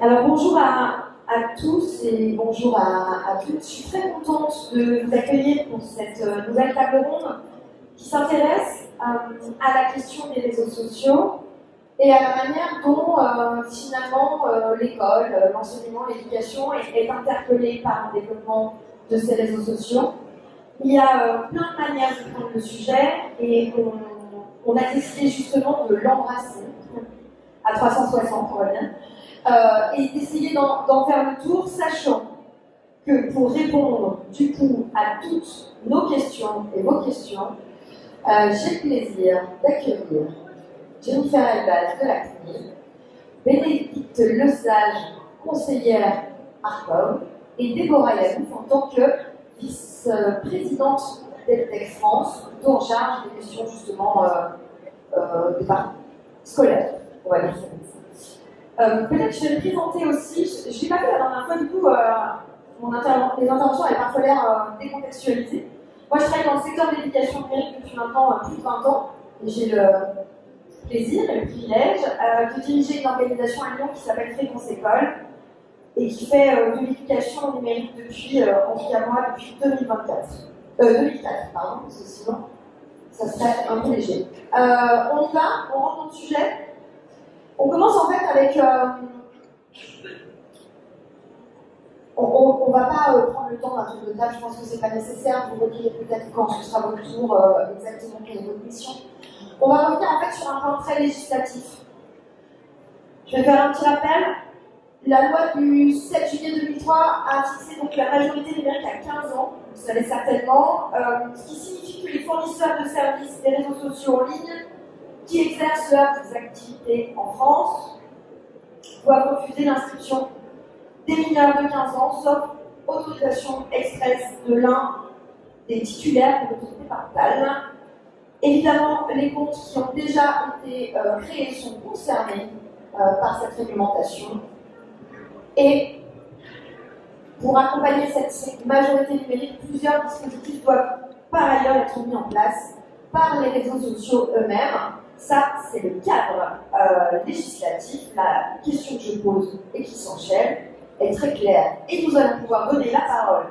Alors bonjour à tous et bonjour à toutes. Je suis très contente de vous accueillir pour cette nouvelle table ronde qui s'intéresse à la question des réseaux sociaux et à la manière dont finalement l'école, l'enseignement, l'éducation est interpellée par le développement de ces réseaux sociaux. Il y a plein de manières de prendre le sujet et on a décidé justement de l'embrasser à 360, on va dire. Et d'essayer d'en faire le tour, sachant que pour répondre du coup à toutes nos questions et vos questions, j'ai le plaisir d'accueillir Jennifer Elbaz de la CNIL, Bénédicte Lesage, conseillère Arcom, et Déborah Yanouf en tant que vice-présidente d'Eltec France, plutôt en charge des questions justement des parties scolaires, on va dire ça. Peut-être je vais me présenter aussi, je ne l'ai pas fait la dernière fois, du coup, les interventions avaient parfois l'air décontextualisées. Moi, je travaille dans le secteur de l'éducation numérique depuis maintenant plus de 20 ans, et j'ai le plaisir et le privilège de diriger une organisation à Lyon qui s'appelle Fréquence École, et qui fait de l'éducation numérique depuis, en tout cas moi, depuis 2024. 2004, pardon, parce que sinon, ça serait un peu léger. On y va, on rentre dans le sujet. On commence en fait avec... on ne va pas prendre le temps d'un tour de table, je pense que ce n'est pas nécessaire, vous redirez peut-être quand ce sera votre tour exactement quelle est votre mission. On va revenir en fait sur un plan très législatif. Je vais faire un petit rappel. La loi du 7 juillet 2003 a fixé donc la majorité numérique à 15 ans, vous savez certainement, ce qui signifie que les fournisseurs de services des réseaux sociaux en ligne qui exercent leurs activités en France doivent refuser l'inscription des mineurs de 15 ans, sauf autorisation expresse de l'un des titulaires de l'autorité parentale. Évidemment, les comptes qui ont déjà été créés sont concernés par cette réglementation. Et pour accompagner cette majorité numérique, plusieurs dispositifs doivent par ailleurs être mis en place par les réseaux sociaux eux-mêmes. Ça, c'est le cadre législatif. La question que je pose et qui s'enchaîne est très claire. Et nous allons pouvoir donner la parole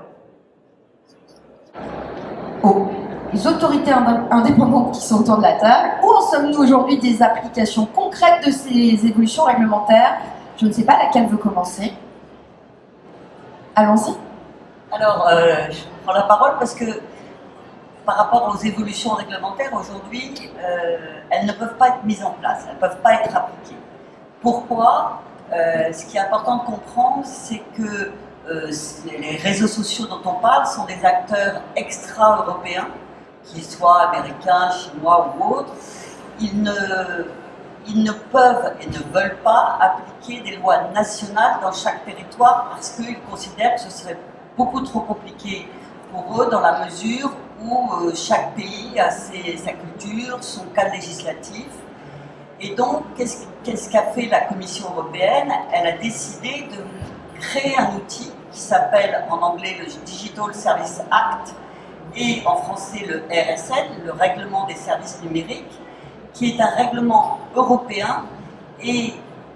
aux autorités indépendantes qui sont autour de la table. Où en sommes-nous aujourd'hui des applications concrètes de ces évolutions réglementaires? Je ne sais pas laquelle veut commencer. Allons-y. Alors, je prends la parole parce que par rapport aux évolutions réglementaires, aujourd'hui, elles ne peuvent pas être mises en place, elles ne peuvent pas être appliquées. Pourquoi? Ce qui est important de comprendre, c'est que les réseaux sociaux dont on parle sont des acteurs extra-européens, qu'ils soient américains, chinois ou autres. Ils ne peuvent et ne veulent pas appliquer des lois nationales dans chaque territoire parce qu'ils considèrent que ce serait beaucoup trop compliqué pour eux dans la mesure où chaque pays a sa culture, son cadre législatif. Et donc, qu'est-ce qu'a fait la Commission européenne? Elle a décidé de créer un outil qui s'appelle en anglais le Digital Services Act et en français le RSN, le Règlement des services numériques, qui est un règlement européen, et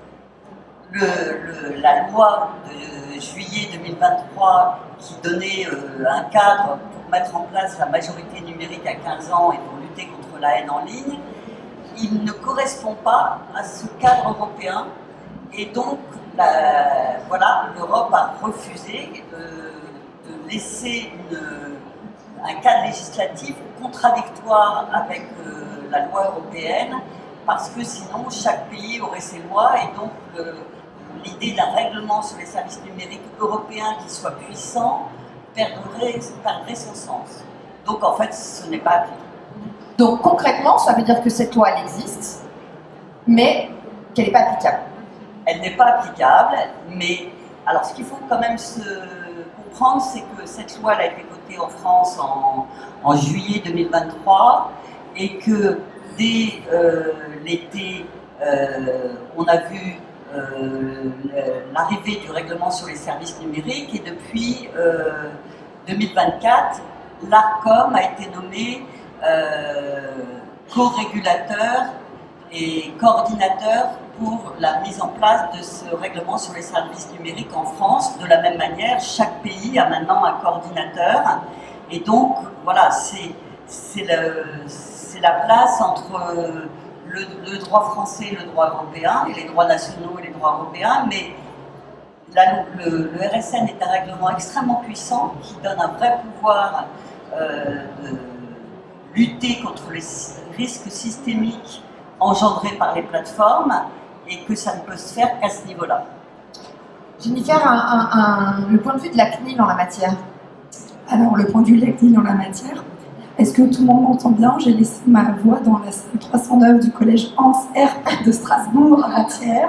la loi de juillet 2023 qui donnait un cadre pour mettre en place la majorité numérique à 15 ans et pour lutter contre la haine en ligne, il ne correspond pas à ce cadre européen, et donc voilà, l'Europe a refusé de laisser un cadre législatif contradictoire avec la loi européenne, parce que sinon chaque pays aurait ses lois, et donc l'idée d'un règlement sur les services numériques européens qui soit puissant perdrait son sens. Donc en fait, ce n'est pas appliqué. Donc concrètement, ça veut dire que cette loi, elle existe, mais qu'elle n'est pas applicable. Elle n'est pas applicable, mais alors ce qu'il faut quand même se comprendre, c'est que cette loi elle a été votée en France en juillet 2023, et que dès l'été, on a vu l'arrivée du règlement sur les services numériques, et depuis 2024, l'Arcom a été nommé co-régulateur et coordinateur pour la mise en place de ce règlement sur les services numériques en France. De la même manière, chaque pays a maintenant un coordinateur. Et donc, voilà, c'est la place entre le droit français et le droit européen, et les droits nationaux et les droits européens, mais le RSN est un règlement extrêmement puissant qui donne un vrai pouvoir de lutter contre les risques systémiques engendrés par les plateformes, et que ça ne peut se faire qu'à ce niveau-là. Jennifer, le point de vue de la CNIL en la matière. Alors, le point de vue de la CNIL en la matière, est-ce que tout le monde m'entend bien? J'ai laissé ma voix dans la salle 309 du collège Hans R de Strasbourg avant-hier.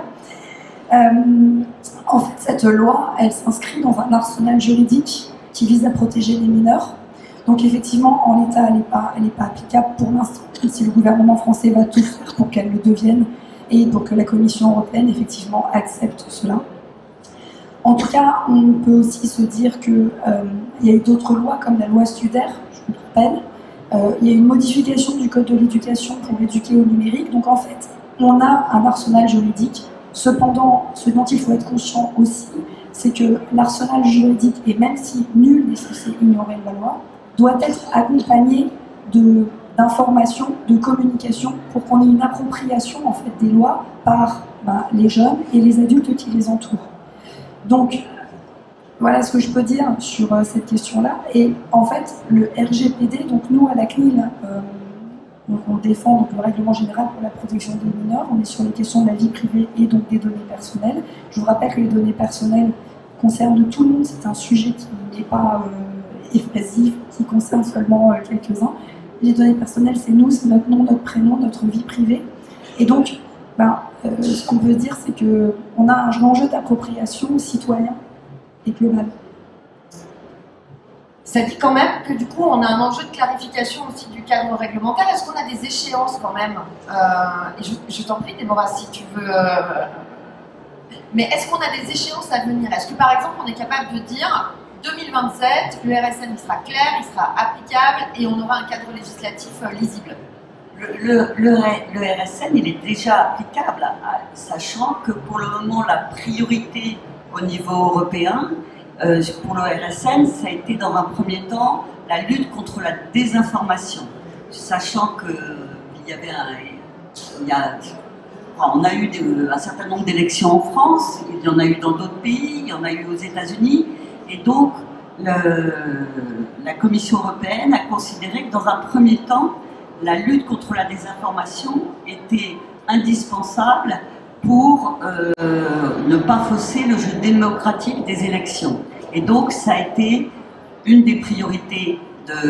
En fait, cette loi, elle s'inscrit dans un arsenal juridique qui vise à protéger les mineurs. Donc effectivement, en l'état, elle n'est pas applicable pour l'instant, même si le gouvernement français va tout faire pour qu'elle le devienne, et donc la Commission européenne, effectivement, accepte cela. En tout cas, on peut aussi se dire qu'il y a eu d'autres lois, comme la loi Studer, je me rappelle. Il y a eu une modification du Code de l'éducation pour éduquer au numérique. Donc en fait, on a un arsenal juridique. Cependant, ce dont il faut être conscient aussi, c'est que l'arsenal juridique, et même si nul n'est censé ignorer la loi, doit être accompagné d'informations, de communication, pour qu'on ait une appropriation en fait, des lois par les jeunes et les adultes qui les entourent. Donc, voilà ce que je peux dire sur cette question-là. Et en fait, le RGPD, donc nous à la CNIL, on défend donc, le règlement général pour la protection des mineurs. On est sur les questions de la vie privée et donc des données personnelles. Je vous rappelle que les données personnelles concernent tout le monde. C'est un sujet qui n'est pas évasif, qui concerne seulement quelques-uns. Les données personnelles, c'est nous, c'est notre nom, notre prénom, notre vie privée. Et donc, ce qu'on peut dire, c'est qu'on a un enjeu d'appropriation citoyen et global. Ça dit quand même que du coup, on a un enjeu de clarification aussi du cadre réglementaire. Est-ce qu'on a des échéances quand même je t'en prie, Déborah, si tu veux. Mais est-ce qu'on a des échéances à venir? Est-ce que par exemple, on est capable de dire 2027, le RSN il sera clair, il sera applicable et on aura un cadre législatif lisible? Le RSN, il est déjà applicable, sachant que pour le moment, la priorité au niveau européen, pour le RSN, ça a été dans un premier temps la lutte contre la désinformation, sachant qu'il y avait on a eu un certain nombre d'élections en France, il y en a eu dans d'autres pays, il y en a eu aux États-Unis, et donc la Commission européenne a considéré que dans un premier temps, la lutte contre la désinformation était indispensable pour ne pas fausser le jeu démocratique des élections. Et donc, ça a été une des priorités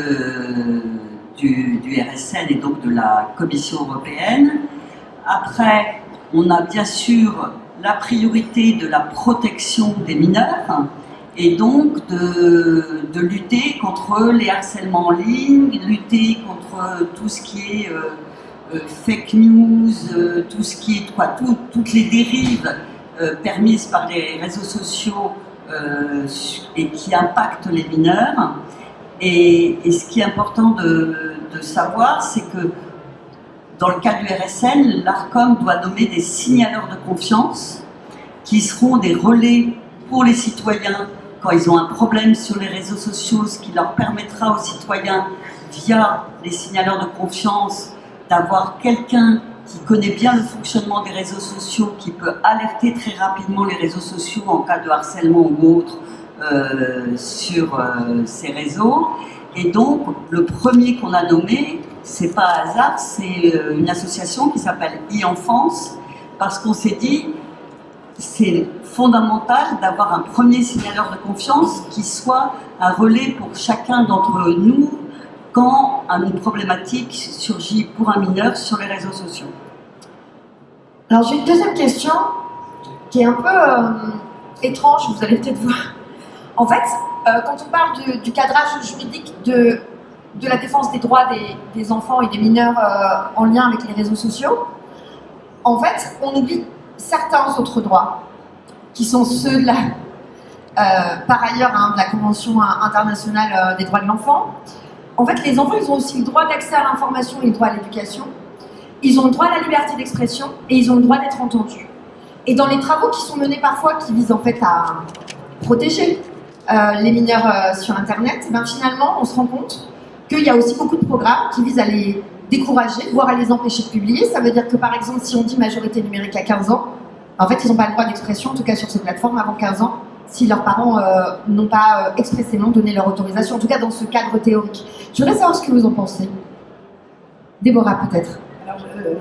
du RSN et donc de la Commission européenne. Après, on a bien sûr la priorité de la protection des mineurs et donc de lutter contre les harcèlements en ligne, lutter contre tout ce qui est fake news, tout ce qui est toutes les dérives permises par les réseaux sociaux et qui impactent les mineurs. Et ce qui est important de savoir, c'est que dans le cas du RSN, l'ARCOM doit nommer des signaleurs de confiance qui seront des relais pour les citoyens quand ils ont un problème sur les réseaux sociaux, ce qui leur permettra aux citoyens, via les signaleurs de confiance, d'avoir quelqu'un qui connaît bien le fonctionnement des réseaux sociaux, qui peut alerter très rapidement les réseaux sociaux en cas de harcèlement ou autre sur ces réseaux. Et donc, le premier qu'on a nommé, c'est pas un hasard, c'est une association qui s'appelle e-Enfance, parce qu'on s'est dit, c'est fondamental d'avoir un premier signaleur de confiance qui soit un relais pour chacun d'entre nous quand une problématique surgit pour un mineur sur les réseaux sociaux. Alors j'ai une deuxième question qui est un peu étrange, vous allez peut-être voir. En fait, quand on parle du cadrage juridique de la défense des droits des enfants et des mineurs en lien avec les réseaux sociaux, en fait, on oublie certains autres droits, qui sont ceux par ailleurs de la Convention internationale des droits de l'enfant. En fait, les enfants, ils ont aussi le droit d'accès à l'information et le droit à l'éducation. ils ont le droit à la liberté d'expression et ils ont le droit d'être entendus. Et dans les travaux qui sont menés parfois, qui visent en fait à protéger les mineurs sur Internet, ben finalement, on se rend compte qu'il y a aussi beaucoup de programmes qui visent à les décourager, voire à les empêcher de publier. Ça veut dire que, par exemple, si on dit majorité numérique à 15 ans, en fait, ils n'ont pas le droit d'expression, en tout cas sur ces plateformes, avant 15 ans, si leurs parents n'ont pas expressément donné leur autorisation, en tout cas dans ce cadre théorique. Je voudrais savoir ce que vous en pensez. Déborah, peut-être. Alors,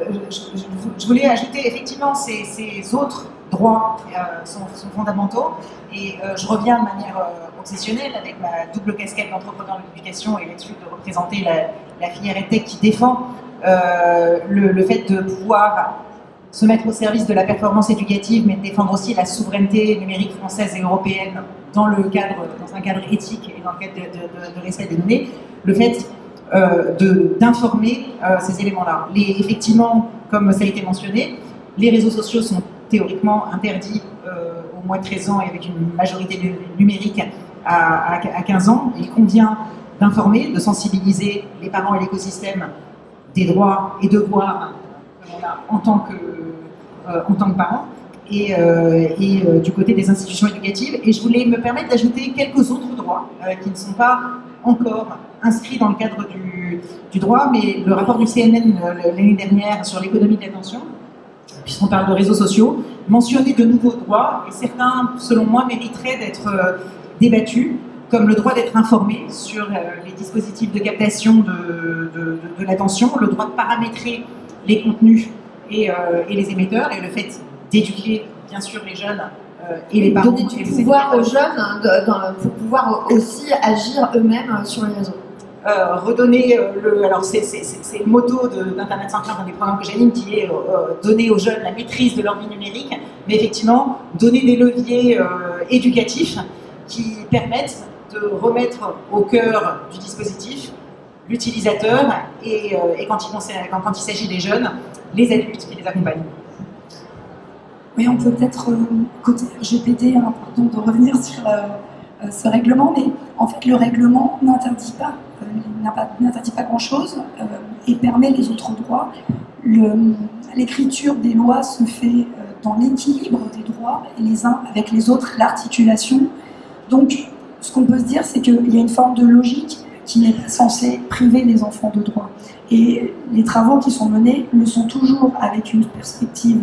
je voulais ajouter, effectivement, ces autres droits sont fondamentaux, et je reviens de manière obsessionnelle avec ma double casquette d'entrepreneur de l'éducation et là-dessus de représenter la filière EdTech qui défend le fait de pouvoir se mettre au service de la performance éducative, mais de défendre aussi la souveraineté numérique française et européenne dans un cadre éthique et dans le cadre de respect des données. Le fait d'informer ces éléments-là. Effectivement, comme ça a été mentionné, les réseaux sociaux sont théoriquement interdits au moins de 13 ans et avec une majorité numérique à 15 ans. Il convient d'informer, de sensibiliser les parents et l'écosystème des droits et devoirs qu'on a en tant que parents et du côté des institutions éducatives. Et je voulais me permettre d'ajouter quelques autres droits qui ne sont pas encore inscrits dans le cadre du droit, mais le rapport du CNN l'année dernière sur l'économie de l'attention, puisqu'on parle de réseaux sociaux, mentionnait de nouveaux droits, et certains, selon moi, mériteraient d'être débattus, comme le droit d'être informé sur les dispositifs de captation de l'attention, le droit de paramétrer les contenus et les émetteurs, et le fait d'éduquer, bien sûr, les jeunes et les parents. Donner du pouvoir aux jeunes pour pouvoir aussi agir eux-mêmes sur les réseaux. Redonner alors c'est le motto d'Internet sans crainte, un des programmes que j'anime, qui est donner aux jeunes la maîtrise de leur vie numérique, mais effectivement donner des leviers éducatifs qui permettent de remettre au cœur du dispositif l'utilisateur et quand il s'agit des jeunes, les adultes qui les accompagnent. Oui, on peut peut-être, côté RGPD, important de revenir sur ce règlement, mais en fait le règlement n'interdit pas grand-chose et permet les autres droits. L'écriture des lois se fait dans l'équilibre des droits et les uns avec les autres, l'articulation. Donc ce qu'on peut se dire, c'est qu'il y a une forme de logique qui n'est pas censée priver les enfants de droits. Et les travaux qui sont menés le sont toujours avec une perspective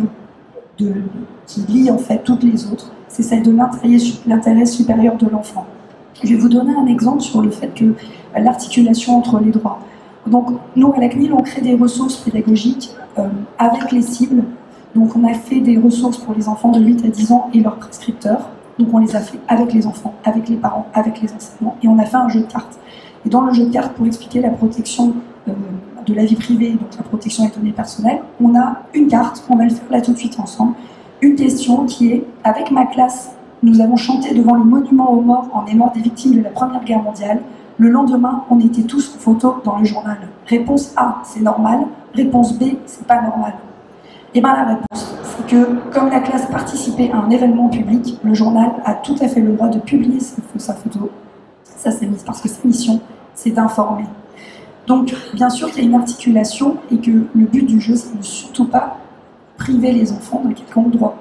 qui lie en fait toutes les autres, c'est celle de l'intérêt supérieur de l'enfant. Je vais vous donner un exemple sur le fait que l'articulation entre les droits. Donc nous à la CNIL on crée des ressources pédagogiques avec les cibles. Donc on a fait des ressources pour les enfants de 8 à 10 ans et leurs prescripteurs. Donc on les a fait avec les enfants, avec les parents, avec les enseignants, et on a fait un jeu de cartes. Et dans le jeu de cartes, pour expliquer la protection de la vie privée, donc la protection des données personnelles, on a une carte, on va le faire là tout de suite ensemble, une question qui est « Avec ma classe, nous avons chanté devant le monument aux morts en mémoire des victimes de la Première Guerre mondiale. Le lendemain, on était tous en photo dans le journal. Réponse A, c'est normal. Réponse B, c'est pas normal. » Et bien la réponse, c'est que comme la classe participait à un événement public, le journal a tout à fait le droit de publier sa photo. Ça c'est mis parce que sa mission, c'est d'informer. Donc, bien sûr qu'il y a une articulation et que le but du jeu, c'est de surtout pas priver les enfants d'un quelconque droit.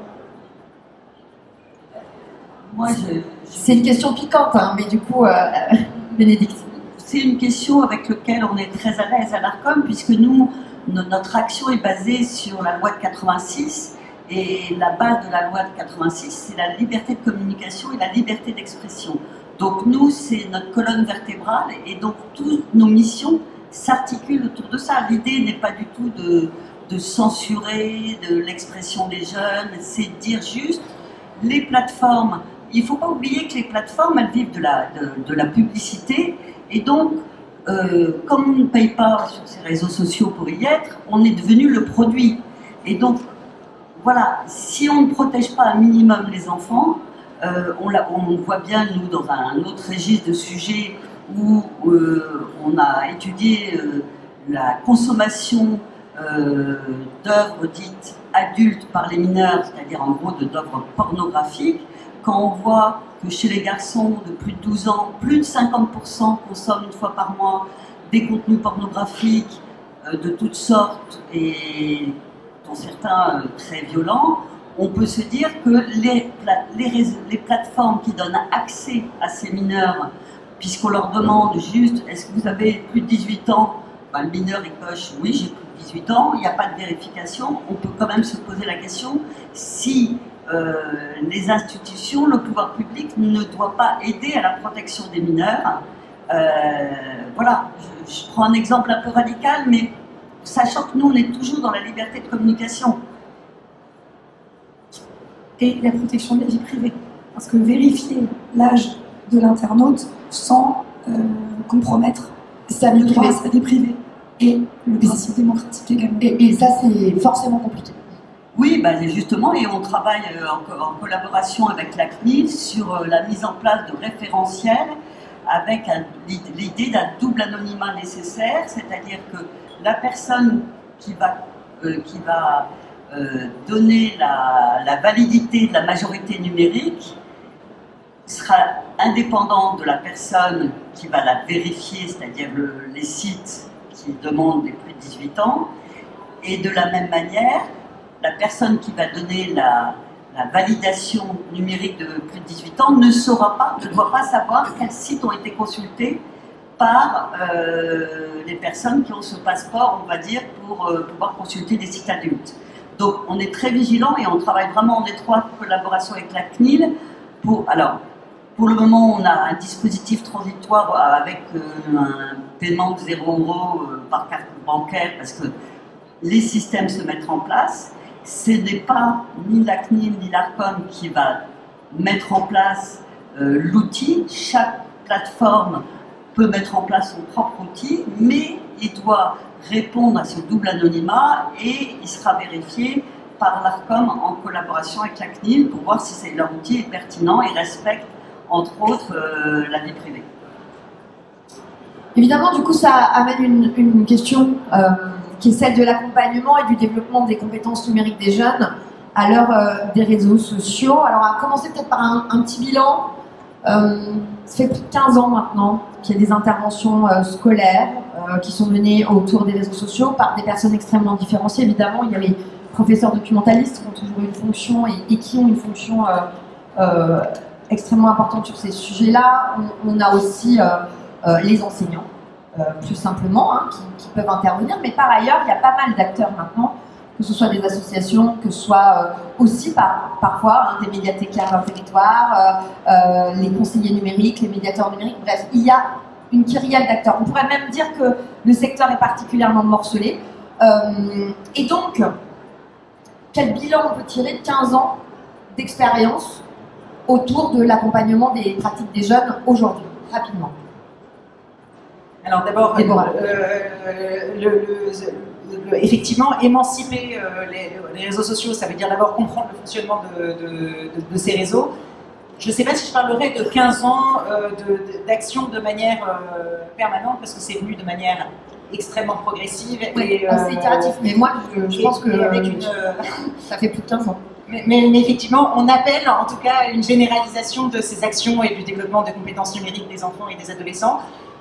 C'est une question piquante, hein, mais du coup, Bénédicte. C'est une question avec laquelle on est très à l'aise à l'ARCOM, puisque nous, notre action est basée sur la loi de 86, et la base de la loi de 86, c'est la liberté de communication et la liberté d'expression. Donc nous, c'est notre colonne vertébrale, et donc toutes nos missions s'articulent autour de ça. L'idée n'est pas du tout de censurer de l'expression des jeunes, c'est de dire juste, les plateformes, il ne faut pas oublier que les plateformes, elles vivent de la publicité, et donc, comme on ne paye pas sur ces réseaux sociaux pour y être, on est devenu le produit. Et donc, voilà, si on ne protège pas un minimum les enfants, on voit bien, nous, dans un autre registre de sujets où on a étudié la consommation d'œuvres dites adultes par les mineurs, c'est-à-dire en gros d'œuvres pornographiques, quand on voit que chez les garçons de plus de 12 ans, plus de 50% consomment une fois par mois des contenus pornographiques, de toutes sortes et dont certains très violents, on peut se dire que les plateformes qui donnent accès à ces mineurs, puisqu'on leur demande juste est-ce que vous avez plus de 18 ans, ben, le mineur il coche oui j'ai plus de 18 ans, il n'y a pas de vérification, on peut quand même se poser la question si les institutions, le pouvoir public ne doit pas aider à la protection des mineurs. Voilà, je prends un exemple un peu radical, mais sachant que nous on est toujours dans la liberté de communication. Et la protection de la vie privée. Parce que vérifier l'âge de l'internaute sans compromettre sa vie privée et le principe démocratique également. Et ça, c'est forcément compliqué. Oui, bah justement, et on travaille en collaboration avec la CNIL sur la mise en place de référentiels avec l'idée d'un double anonymat nécessaire, c'est-à-dire que la personne qui va donner la validité de la majorité numérique sera indépendante de la personne qui va la vérifier, c'est-à-dire les sites qui demandent des plus de 18 ans, et de la même manière, la personne qui va donner la validation numérique de plus de 18 ans ne doit pas savoir quels sites ont été consultés par les personnes qui ont ce passeport, on va dire, pour pouvoir consulter des sites adultes. Donc on est très vigilant et on travaille vraiment en étroite collaboration avec la CNIL. Pour le moment, on a un dispositif transitoire avec un paiement de 0 € par carte bancaire parce que les systèmes se mettent en place. Ce n'est pas ni la CNIL ni l'ARCOM qui va mettre en place l'outil. Chaque plateforme peut mettre en place son propre outil, mais il doit répondre à ce double anonymat et il sera vérifié par l'ARCOM en collaboration avec la CNIL pour voir si leur outil est pertinent et respecte entre autres la vie privée. Évidemment, du coup, ça amène une question qui est celle de l'accompagnement et du développement des compétences numériques des jeunes à l'heure des réseaux sociaux. Alors, on va commencer peut-être par un petit bilan. Ça fait plus de 15 ans maintenant qu'il y a des interventions scolaires qui sont menées autour des réseaux sociaux par des personnes extrêmement différenciées. Évidemment, il y a les professeurs documentalistes qui ont toujours une fonction et qui ont une fonction extrêmement importante sur ces sujets-là. On a aussi les enseignants, plus simplement, hein, qui peuvent intervenir. Mais par ailleurs, il y a pas mal d'acteurs maintenant, que ce soit des associations, que ce soit aussi parfois des médiathécaires dans le territoire, les conseillers numériques, les médiateurs numériques. Bref, il y a une kyrielle d'acteurs. On pourrait même dire que le secteur est particulièrement morcelé. Et donc, quel bilan on peut tirer de 15 ans d'expérience autour de l'accompagnement des pratiques des jeunes aujourd'hui, rapidement? Alors d'abord, effectivement, émanciper les réseaux sociaux, ça veut dire d'abord comprendre le fonctionnement de ces réseaux. Je ne sais pas si je parlerai de 15 ans d'action de manière permanente, parce que c'est venu de manière extrêmement progressive. Oui, c'est itératif, mais moi je pense que ça fait plus de 15 ans. Mais effectivement, on appelle en tout cas une généralisation de ces actions et du développement de compétences numériques des enfants et des adolescents.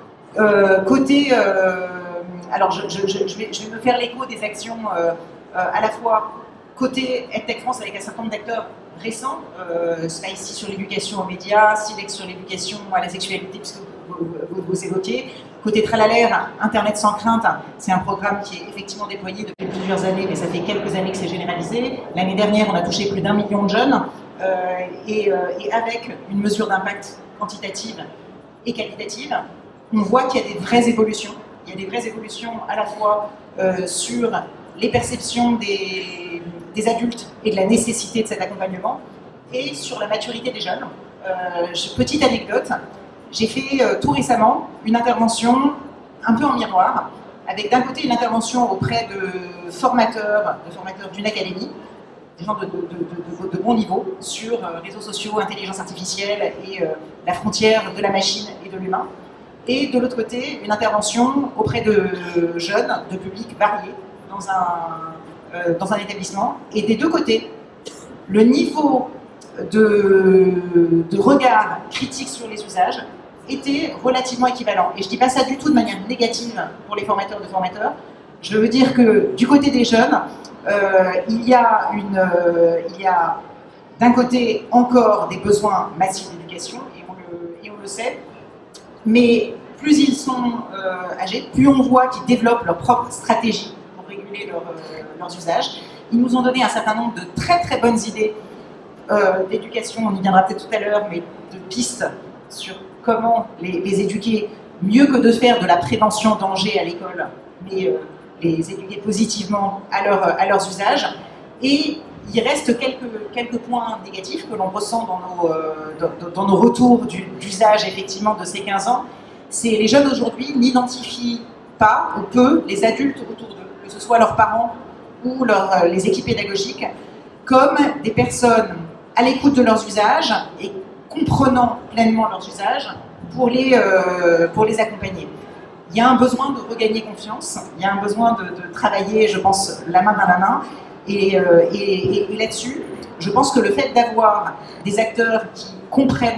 Alors je vais me faire l'écho des actions à la fois côté EdTech France avec un certain nombre d'acteurs récents, Spicy sur l'éducation aux médias, Silex sur l'éducation à la sexualité, puisque vous évoquiez. Côté Tralalaire, Internet sans crainte, c'est un programme qui est effectivement déployé depuis plusieurs années, mais ça fait quelques années que c'est généralisé. L'année dernière, on a touché plus d'1 million de jeunes, et avec une mesure d'impact quantitative et qualitative, on voit qu'il y a des vraies évolutions. Il y a des vraies évolutions à la fois sur les perceptions des adultes et de la nécessité de cet accompagnement, et sur la maturité des jeunes. Petite anecdote, j'ai fait tout récemment une intervention un peu en miroir, avec d'un côté une intervention auprès de formateurs d'une académie, des gens de bon niveau, sur réseaux sociaux, intelligence artificielle et la frontière de la machine et de l'humain. Et de l'autre côté, une intervention auprès de jeunes, de publics variés, dans un établissement. Et des deux côtés, le niveau de regard critique sur les usages était relativement équivalent. Et je ne dis pas ça du tout de manière négative pour les formateurs de formateurs. Je veux dire que du côté des jeunes, il y a d'un côté encore des besoins massifs d'éducation, et on le sait, mais plus ils sont âgés, plus on voit qu'ils développent leur propre stratégie pour réguler leurs usages. Ils nous ont donné un certain nombre de très très bonnes idées d'éducation, on y viendra peut-être tout à l'heure, mais de pistes sur comment les éduquer mieux que de faire de la prévention danger à l'école, mais les éduquer positivement à leurs usages. Et il reste quelques points négatifs que l'on ressent dans nos retours d'usage effectivement de ces 15 ans. C'est les jeunes aujourd'hui n'identifient pas ou peu les adultes autour d'eux, que ce soit leurs parents ou les équipes pédagogiques, comme des personnes à l'écoute de leurs usages et comprenant pleinement leurs usages pour les accompagner. Il y a un besoin de regagner confiance, il y a un besoin de travailler, je pense, la main dans la main. Et là-dessus, je pense que le fait d'avoir des acteurs qui comprennent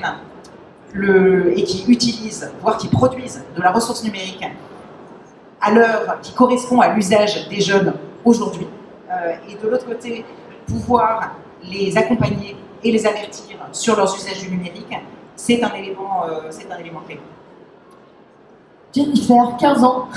et qui utilisent, voire qui produisent de la ressource numérique à l'heure qui correspond à l'usage des jeunes aujourd'hui, et de l'autre côté, pouvoir les accompagner et les avertir sur leurs usages du numérique, c'est un élément clé. Jennifer, 15 ans.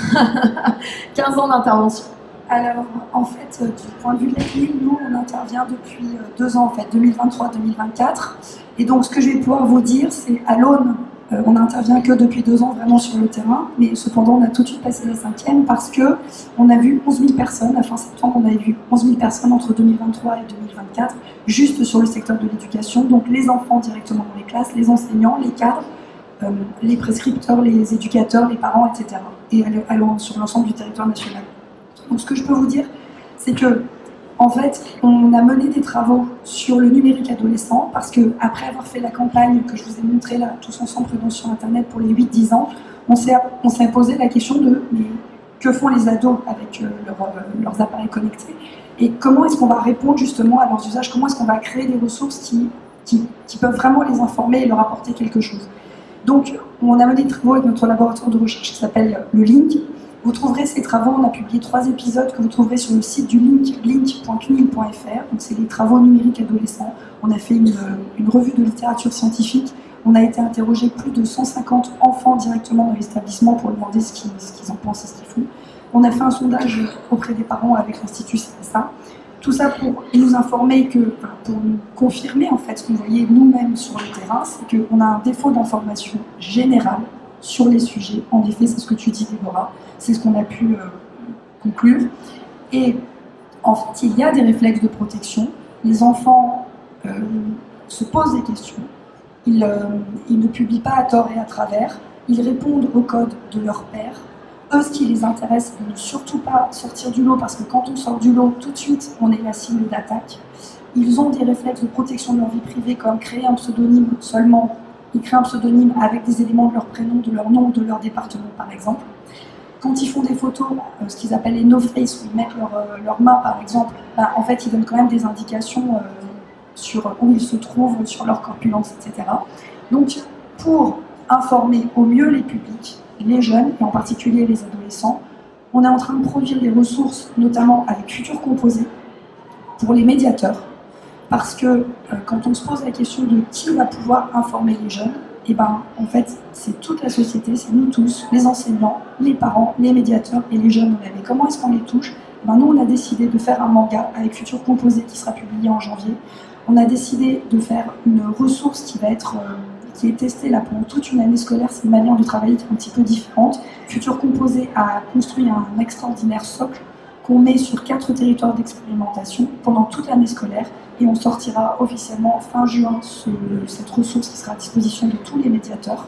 15 ans d'intervention. Alors, en fait, du point de vue de la CNIL, nous, on intervient depuis 2 ans, en fait, 2023-2024. Et donc, ce que je vais pouvoir vous dire, c'est à l'aune, on n'intervient que depuis 2 ans vraiment sur le terrain, mais cependant, on a tout de suite passé la 5e parce qu'on a vu 11 000 personnes, à fin septembre, on avait vu 11 000 personnes entre 2023 et 2024, juste sur le secteur de l'éducation. Donc, les enfants directement dans les classes, les enseignants, les cadres, les prescripteurs, les éducateurs, les parents, etc. Et sur l'ensemble du territoire national. Donc ce que je peux vous dire, c'est que en fait, on a mené des travaux sur le numérique adolescent parce que après avoir fait la campagne que je vous ai montrée là, tous ensemble présents sur Internet pour les 8-10 ans, on s'est posé la question de mais, que font les ados avec leurs appareils connectés et comment est-ce qu'on va répondre justement à leurs usages, comment est-ce qu'on va créer des ressources qui peuvent vraiment les informer et leur apporter quelque chose. Donc, on a mené des travaux avec notre laboratoire de recherche qui s'appelle le Link. Vous trouverez ces travaux, on a publié 3 épisodes que vous trouverez sur le site du Link, link.cnil.fr. Donc, c'est les travaux numériques adolescents. On a fait une revue de littérature scientifique. On a été interrogé plus de 150 enfants directement dans l'établissement pour demander ce qu'ils en pensent et ce qu'ils font. On a fait un sondage auprès des parents avec l'Institut CSA. Tout ça pour nous informer pour nous confirmer en fait ce qu'on voyait nous-mêmes sur le terrain, c'est qu'on a un défaut d'information générale sur les sujets. En effet, c'est ce que tu dis, Déborah, c'est ce qu'on a pu conclure. Et en fait, il y a des réflexes de protection. Les enfants se posent des questions. Ils ne publient pas à tort et à travers. Ils répondent au code de leur père. Eux, ce qui les intéresse, c'est de ne surtout pas sortir du lot, parce que quand on sort du lot, tout de suite, on est la cible d'attaque. Ils ont des réflexes de protection de leur vie privée, comme créer un pseudonyme seulement. Ils créent un pseudonyme avec des éléments de leur prénom, de leur nom ou de leur département, par exemple. Quand ils font des photos, ce qu'ils appellent les no-face, où ils mettent leur main, par exemple, en fait, ils donnent quand même des indications sur où ils se trouvent, sur leur corpulence, etc. Donc, pour informer au mieux les publics, les jeunes, et en particulier les adolescents, on est en train de produire des ressources, notamment avec Futur Composé, pour les médiateurs, parce que quand on se pose la question de qui va pouvoir informer les jeunes, et en fait, c'est toute la société, c'est nous tous, les enseignants, les parents, les médiateurs et les jeunes eux-mêmes. Et comment est-ce qu'on les touche ? Nous, on a décidé de faire un manga avec Futur Composé qui sera publié en janvier. On a décidé de faire une ressource qui est testée là pendant toute une année scolaire. C'est une manière de travailler qui est un petit peu différente. Futur Composé a construit un extraordinaire socle qu'on met sur 4 territoires d'expérimentation pendant toute l'année scolaire. Et on sortira officiellement fin juin cette ressource qui sera à disposition de tous les médiateurs.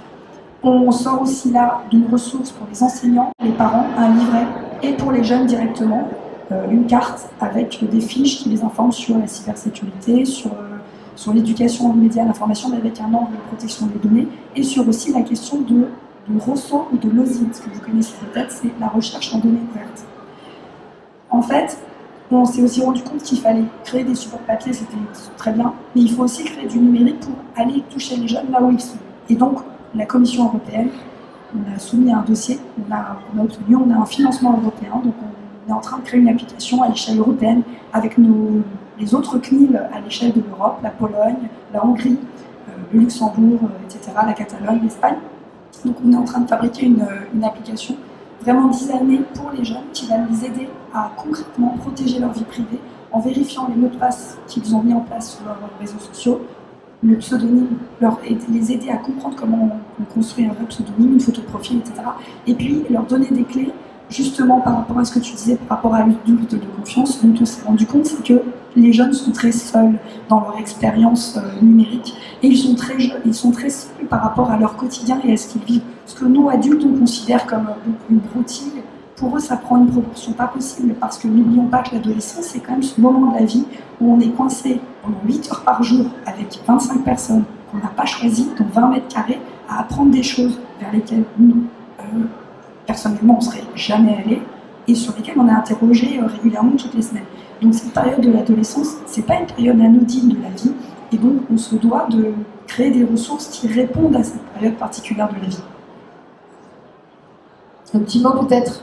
On sort aussi là d'une ressource pour les enseignants, les parents, un livret, et pour les jeunes directement, une carte avec des fiches qui les informent sur la cybersécurité, sur l'éducation aux médias, l'information, mais avec un angle de protection des données, et sur aussi la question de ROSO ou de l'OSINT, ce que vous connaissez peut-être, c'est la recherche en données ouvertes. En fait, on s'est aussi rendu compte qu'il fallait créer des supports papier, c'était très bien, mais il faut aussi créer du numérique pour aller toucher les jeunes là où ils sont. Et donc, la Commission européenne on a soumis un dossier, on a obtenu, on a un financement européen, donc on est en train de créer une application à l'échelle européenne avec les autres CNIL à l'échelle de l'Europe, la Pologne, la Hongrie, le Luxembourg, etc., la Catalogne, l'Espagne. Donc on est en train de fabriquer une application vraiment designée pour les jeunes qui va les aider à concrètement protéger leur vie privée en vérifiant les mots de passe qu'ils ont mis en place sur leurs réseaux sociaux, le pseudonyme, les aider à comprendre comment on construit un vrai pseudonyme, une photo de profil, etc. Et puis leur donner des clés, justement par rapport à ce que tu disais, par rapport à l'adulte de confiance, dont on s'est rendu compte, c'est que les jeunes sont très seuls dans leur expérience numérique et ils sont très seuls par rapport à leur quotidien et à ce qu'ils vivent. Ce que nous, adultes, on considère comme une broutille, pour eux, ça prend une proportion pas possible parce que n'oublions pas que l'adolescence, c'est quand même ce moment de la vie où on est coincé pendant 8 heures par jour avec 25 personnes qu'on n'a pas choisies, dans 20 mètres carrés, à apprendre des choses vers lesquelles nous, personnellement, on ne serait jamais allé et sur lesquelles on est interrogé régulièrement toutes les semaines. Donc cette période de l'adolescence, ce n'est pas une période anodine de la vie et donc on se doit de créer des ressources qui répondent à cette période particulière de la vie. Un petit mot peut-être.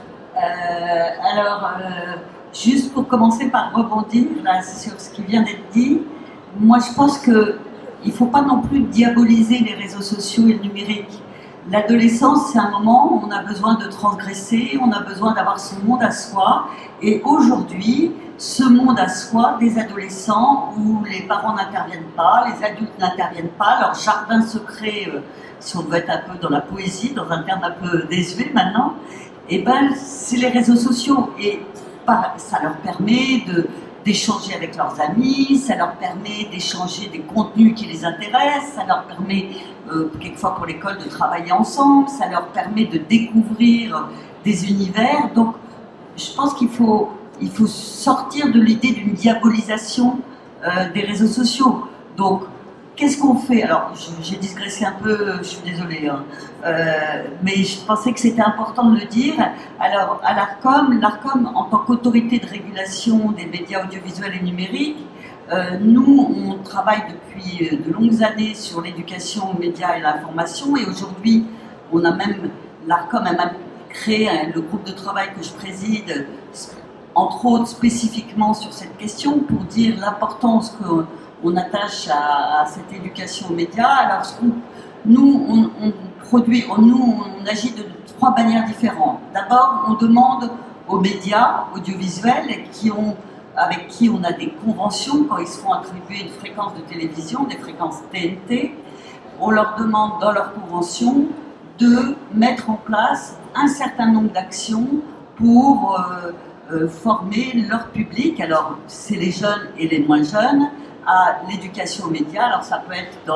Juste pour commencer par rebondir là, sur ce qui vient d'être dit, moi je pense qu'il ne faut pas non plus diaboliser les réseaux sociaux et le numérique. L'adolescence, c'est un moment où on a besoin de transgresser, on a besoin d'avoir son monde à soi. Et aujourd'hui, ce monde à soi des adolescents où les parents n'interviennent pas, les adultes n'interviennent pas, leur jardin secret, si on veut être un peu dans la poésie, dans un terme un peu désuet maintenant, et ben c'est les réseaux sociaux. Et ça leur permet d'échanger avec leurs amis, ça leur permet d'échanger des contenus qui les intéressent, ça leur permet, quelquefois pour l'école, de travailler ensemble, ça leur permet de découvrir des univers. Donc, je pense qu'il faut sortir de l'idée d'une diabolisation des réseaux sociaux. Donc, qu'est-ce qu'on fait? Alors, j'ai digressé un peu, je suis désolée, hein, mais je pensais que c'était important de le dire. Alors, à l'ARCOM, en tant qu'autorité de régulation des médias audiovisuels et numériques, nous, on travaille depuis de longues années sur l'éducation aux médias et l'information, et aujourd'hui, l'ARCOM a même créé le groupe de travail que je préside, entre autres spécifiquement sur cette question, pour dire l'importance qu'on attache à cette éducation aux médias. Alors, nous, on agit de 3 manières différentes. D'abord, on demande aux médias audiovisuels avec qui on a des conventions, quand ils se font attribuer une fréquence de télévision, des fréquences TNT, on leur demande dans leur convention de mettre en place un certain nombre d'actions pour former leur public. Alors, c'est les jeunes et les moins jeunes, à l'éducation aux médias. Alors ça peut être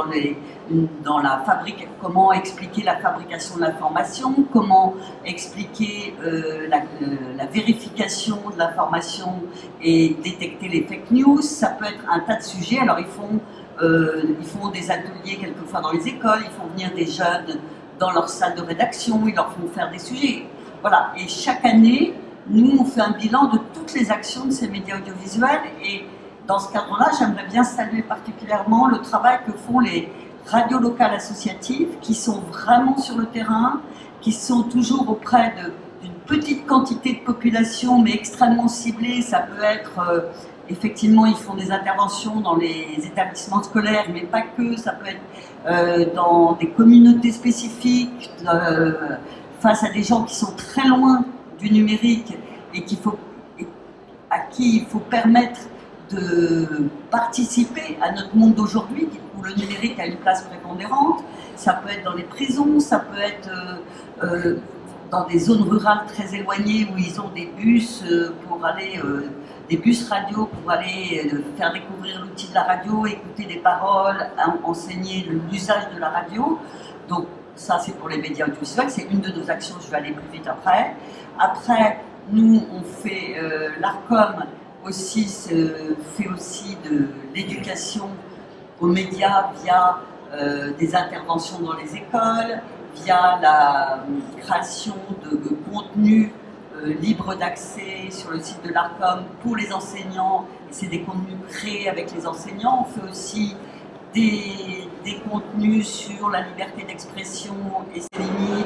comment expliquer la fabrication de l'information, comment expliquer la vérification de l'information et détecter les fake news. Ça peut être un tas de sujets. Alors ils font des ateliers quelquefois dans les écoles, ils font venir des jeunes dans leur salle de rédaction, ils leur font faire des sujets. Voilà. Et chaque année, nous on fait un bilan de toutes les actions de ces médias audiovisuels. Et dans ce cadre-là, j'aimerais bien saluer particulièrement le travail que font les radios locales associatives qui sont vraiment sur le terrain, qui sont toujours auprès d'une petite quantité de population, mais extrêmement ciblée. Ça peut être, effectivement, ils font des interventions dans les établissements scolaires, mais pas que. Ça peut être dans des communautés spécifiques, face à des gens qui sont très loin du numérique et à qui il faut permettre de participer à notre monde d'aujourd'hui, où le numérique a une place prépondérante. Ça peut être dans les prisons, ça peut être dans des zones rurales très éloignées où ils ont des bus des bus radio pour aller faire découvrir l'outil de la radio, écouter des paroles, enseigner l'usage de la radio. Donc ça, c'est pour les médias audiovisuels, c'est une de nos actions. Je vais aller plus vite après. Après, nous, on fait l'ARCOM fait aussi de l'éducation aux médias via des interventions dans les écoles, via la création de contenus libres d'accès sur le site de l'ARCOM pour les enseignants. C'est des contenus créés avec les enseignants. On fait aussi des contenus sur la liberté d'expression et ses limites,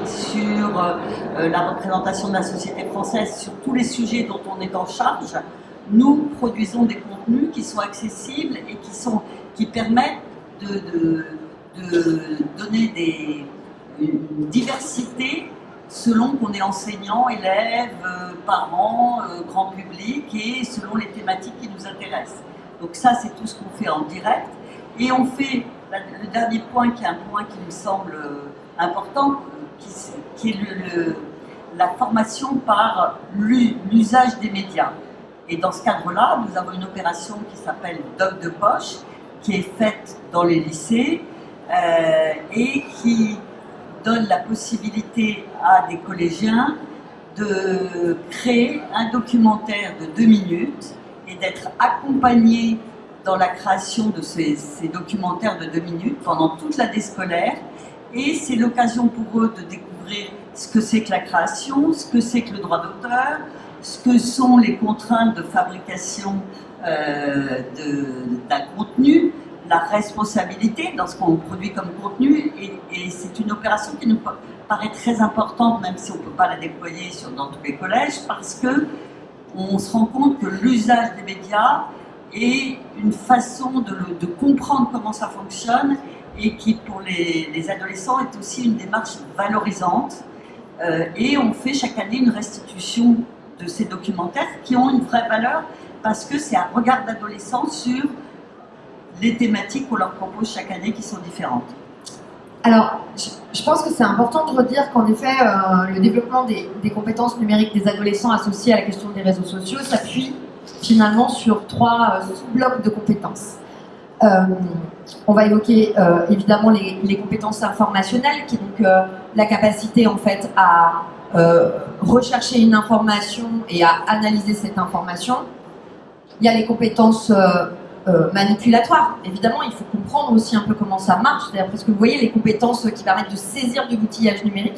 sur la représentation de la société française, sur tous les sujets dont on est en charge, nous produisons des contenus qui sont accessibles et qui permettent de donner une diversité selon qu'on est enseignant, élève, parents, grand public et selon les thématiques qui nous intéressent. Donc ça, c'est tout ce qu'on fait en direct. Et on fait, le dernier point qui est un point qui me semble important, qui est la formation par l'usage des médias. Et dans ce cadre-là, nous avons une opération qui s'appelle Doc de poche, qui est faite dans les lycées et qui donne la possibilité à des collégiens de créer un documentaire de 2 minutes et d'être accompagnés dans la création de ces documentaires de 2 minutes pendant toute l'année scolaire. Et c'est l'occasion pour eux de découvrir ce que c'est que la création, ce que c'est que le droit d'auteur, ce que sont les contraintes de fabrication d'un contenu, la responsabilité dans ce qu'on produit comme contenu, et c'est une opération qui nous paraît très importante, même si on ne peut pas la déployer dans tous les collèges, parce que on se rend compte que l'usage des médias est une façon de comprendre comment ça fonctionne, et qui pour les adolescents est aussi une démarche valorisante. Et on fait chaque année une restitution de ces documentaires qui ont une vraie valeur, parce que c'est un regard d'adolescent sur les thématiques qu'on leur propose chaque année qui sont différentes. Alors, je pense que c'est important de redire qu'en effet, le développement des compétences numériques des adolescents associées à la question des réseaux sociaux s'appuie finalement sur 3 sous-blocs de compétences. On va évoquer évidemment les compétences informationnelles, qui est donc la capacité en fait à rechercher une information et à analyser cette information. Il y a les compétences manipulatoires. Évidemment, il faut comprendre aussi un peu comment ça marche. C'est-à-dire, parce que vous voyez, les compétences qui permettent de saisir de l'outillage numérique.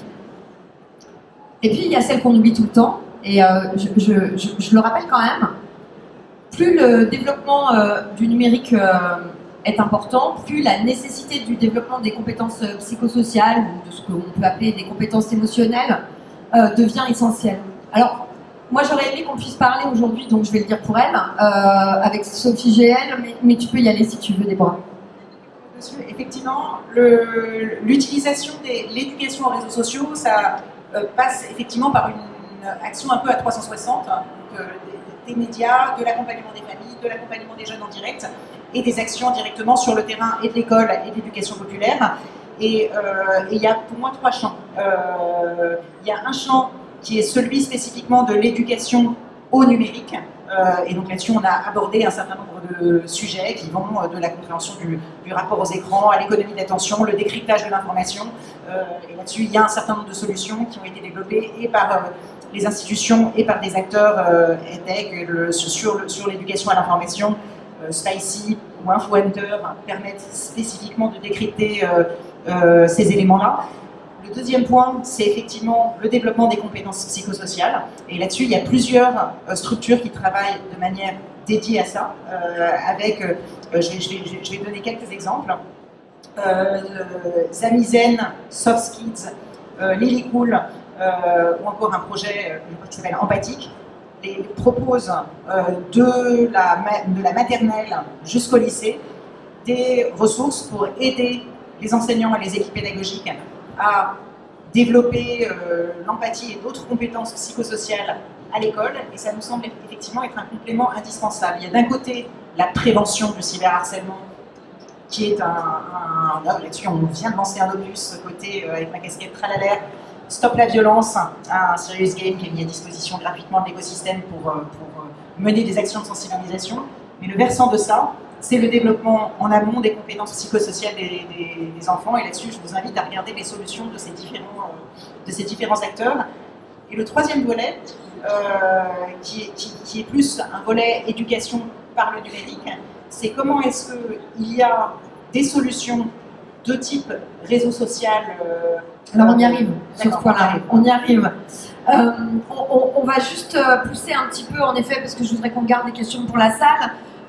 Et puis, il y a celles qu'on oublie tout le temps. Et je le rappelle quand même, plus le développement du numérique est important, plus la nécessité du développement des compétences psychosociales, ou de ce qu'on peut appeler des compétences émotionnelles, devient essentielle. Alors, moi, j'aurais aimé qu'on puisse parler aujourd'hui, donc je vais le dire pour elle, avec Sophie GL, mais tu peux y aller si tu veux, Déborah. Effectivement, l'utilisation de l'éducation aux réseaux sociaux, ça passe effectivement par une action un peu à 360, donc, des médias, de l'accompagnement des familles, de l'accompagnement des jeunes en direct, et des actions directement sur le terrain et de l'école et de l'éducation populaire. Et il y a pour moi 3 champs. Il y a un champ qui est celui spécifiquement de l'éducation au numérique. Et donc là-dessus, on a abordé un certain nombre de sujets qui vont de la compréhension du rapport aux écrans, à l'économie d'attention, le décryptage de l'information. Et là-dessus, il y a un certain nombre de solutions qui ont été développées et par les institutions et par des acteurs EdTech sur l'éducation à l'information. Spicy ou InfoHunter permettent spécifiquement de décrypter ces éléments-là. Le deuxième point, c'est effectivement le développement des compétences psychosociales. Et là-dessus, il y a plusieurs structures qui travaillent de manière dédiée à ça. Je vais donner quelques exemples. Zamizen, Soft Skills, Lily Cool, ou encore un projet qui s'appelle Empathique, propose de la maternelle jusqu'au lycée des ressources pour aider les enseignants et les équipes pédagogiques à développer l'empathie et d'autres compétences psychosociales à l'école, et ça nous semble effectivement être un complément indispensable. Il y a d'un côté la prévention du cyberharcèlement, qui est là-dessus on vient de lancer un opus côté avec ma casquette Tralalaire, Stop la violence, un serious game qui est mis à disposition gratuitement de l'écosystème pour mener des actions de sensibilisation. Mais le versant de ça, c'est le développement en amont des compétences psychosociales des enfants. Et là-dessus, je vous invite à regarder les solutions de ces différents acteurs. Et le troisième volet, qui est plus un volet éducation par le numérique, c'est comment est-ce qu'il y a des solutions de type réseau social. Alors on y arrive sur ce point-là. On y arrive. On va juste pousser un petit peu, en effet, parce que je voudrais qu'on garde des questions pour la salle.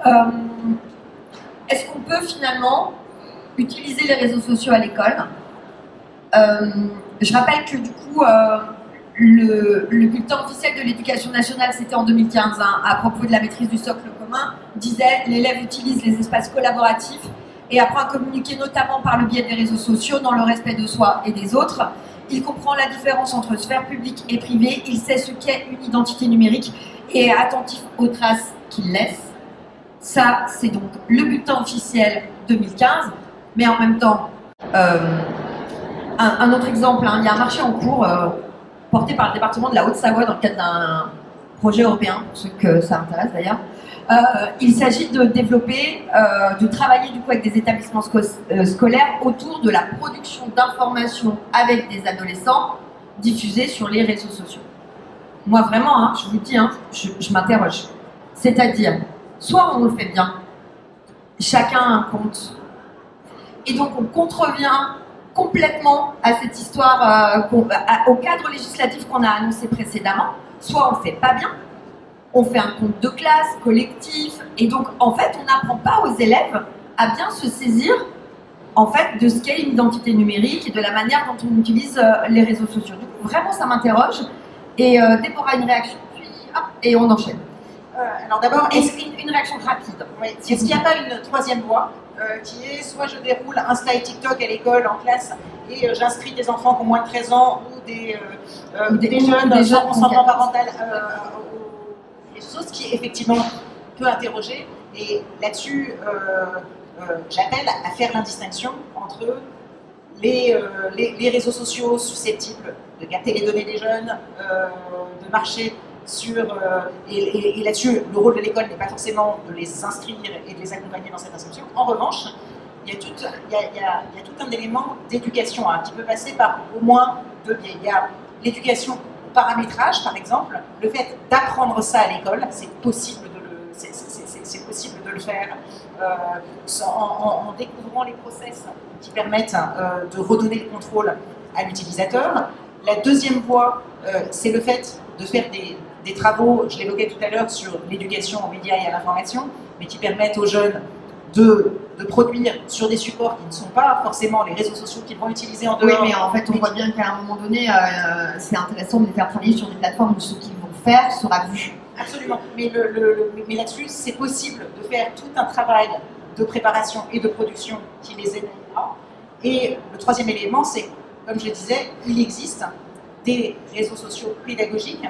Est-ce qu'on peut finalement utiliser les réseaux sociaux à l'école Je rappelle que du coup, le bulletin officiel de l'éducation nationale, c'était en 2015, hein, à propos de la maîtrise du socle commun, disait « L'élève utilise les espaces collaboratifs et apprend à communiquer notamment par le biais des réseaux sociaux dans le respect de soi et des autres. Il comprend la différence entre sphère publique et privée, il sait ce qu'est une identité numérique et est attentif aux traces qu'il laisse. » Ça, c'est donc le bulletin officiel 2015, mais en même temps, un autre exemple, hein, il y a un marché en cours porté par le département de la Haute-Savoie dans le cadre d'un projet européen, pour ceux que ça intéresse d'ailleurs. Il s'agit de développer, de travailler du coup avec des établissements scolaires autour de la production d'informations avec des adolescents diffusées sur les réseaux sociaux. Moi vraiment, hein, je vous dis, hein, je m'interroge. C'est-à-dire, soit on le fait bien, chacun a un compte, et donc on contrevient complètement à cette histoire, au cadre législatif qu'on a annoncé précédemment, soit on le fait pas bien, on fait un compte de classe, collectif, et donc en fait on n'apprend pas aux élèves à bien se saisir en fait de ce qu'est une identité numérique et de la manière dont on utilise les réseaux sociaux. Donc vraiment ça m'interroge, et Déborah, une réaction, puis hop, et on enchaîne. Alors d'abord, une réaction rapide. Oui. Est-ce qu'il n'y a pas une troisième voie qui est soit je déroule Insta et TikTok à l'école, en classe, et j'inscris des enfants qui ont moins de 13 ans ou des jeunes sans consentement parental aux réseaux, ce qui effectivement peut interroger. Et là-dessus, j'appelle à faire l'indistinction entre les réseaux sociaux susceptibles de capter les données des jeunes, de marcher sur, et là-dessus, le rôle de l'école n'est pas forcément de les inscrire et de les accompagner dans cette inscription. En revanche, il y a tout un élément d'éducation hein, qui peut passer par au moins deux biais. Il y a l'éducation au paramétrage, par exemple, le fait d'apprendre ça à l'école, c'est possible de le faire en découvrant les process qui permettent de redonner le contrôle à l'utilisateur. La deuxième voie, c'est le fait de faire des travaux, je l'évoquais tout à l'heure, sur l'éducation aux médias et à l'information, mais qui permettent aux jeunes de produire sur des supports qui ne sont pas forcément les réseaux sociaux qu'ils vont utiliser en dehors. Oui, mais en fait, on voit bien qu'à un moment donné, c'est intéressant de les faire travailler sur des plateformes où ce qu'ils vont faire sera vu. Absolument, mais là-dessus, c'est possible de faire tout un travail de préparation et de production qui les aide là. Et le troisième élément, c'est, comme je le disais, il existe des réseaux sociaux pédagogiques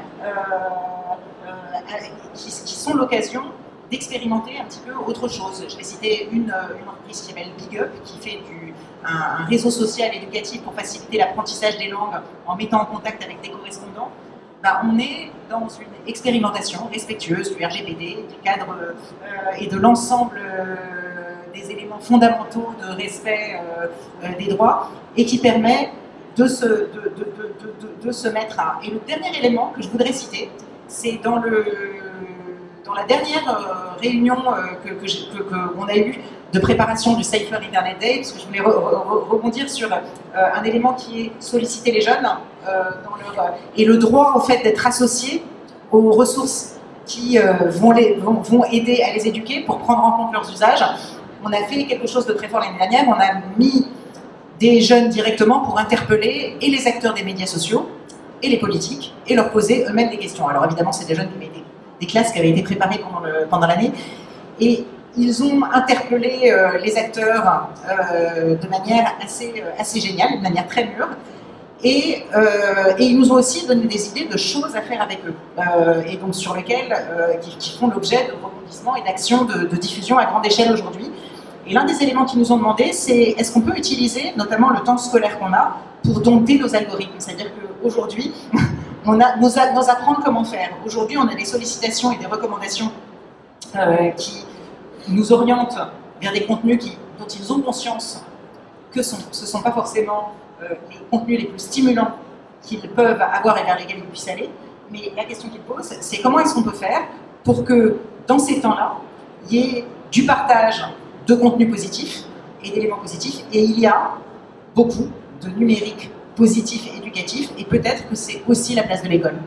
qui sont l'occasion d'expérimenter un petit peu autre chose. Je vais citer une entreprise qui s'appelle Big Up, qui fait un réseau social éducatif pour faciliter l'apprentissage des langues en mettant en contact avec des correspondants. Ben, on est dans une expérimentation respectueuse du RGPD, du cadre et de l'ensemble des éléments fondamentaux de respect des droits et qui permet de se mettre à... Et le dernier élément que je voudrais citer, c'est dans la dernière réunion qu'on a eue de préparation du Safer Internet Day, parce que je voulais rebondir sur un élément qui est solliciter les jeunes et le droit en fait d'être associés aux ressources qui vont aider à les éduquer pour prendre en compte leurs usages. On a fait quelque chose de très fort l'année dernière, on a mis des jeunes directement pour interpeller et les acteurs des médias sociaux et les politiques et leur poser eux-mêmes des questions. Alors évidemment, c'est des jeunes qui avaient des classes qui avaient été préparées pendant l'année et ils ont interpellé les acteurs de manière assez géniale, de manière très mûre et ils nous ont aussi donné des idées de choses à faire avec eux et donc sur lesquelles qui font l'objet de rebondissements et d'actions de diffusion à grande échelle aujourd'hui. Et l'un des éléments qu'ils nous ont demandé, c'est est-ce qu'on peut utiliser, notamment le temps scolaire qu'on a, pour dompter nos algorithmes. C'est-à-dire qu'aujourd'hui, on a nos apprendre comment faire. Aujourd'hui, on a des sollicitations et des recommandations qui nous orientent vers des contenus dont ils ont conscience que ce ne sont pas forcément les contenus les plus stimulants qu'ils peuvent avoir et vers lesquels ils puissent aller. Mais la question qu'ils posent, c'est comment est-ce qu'on peut faire pour que, dans ces temps-là, il y ait du partage de contenus positifs et d'éléments positifs, et il y a beaucoup de numérique positif et éducatif, et peut-être que c'est aussi la place de l'école.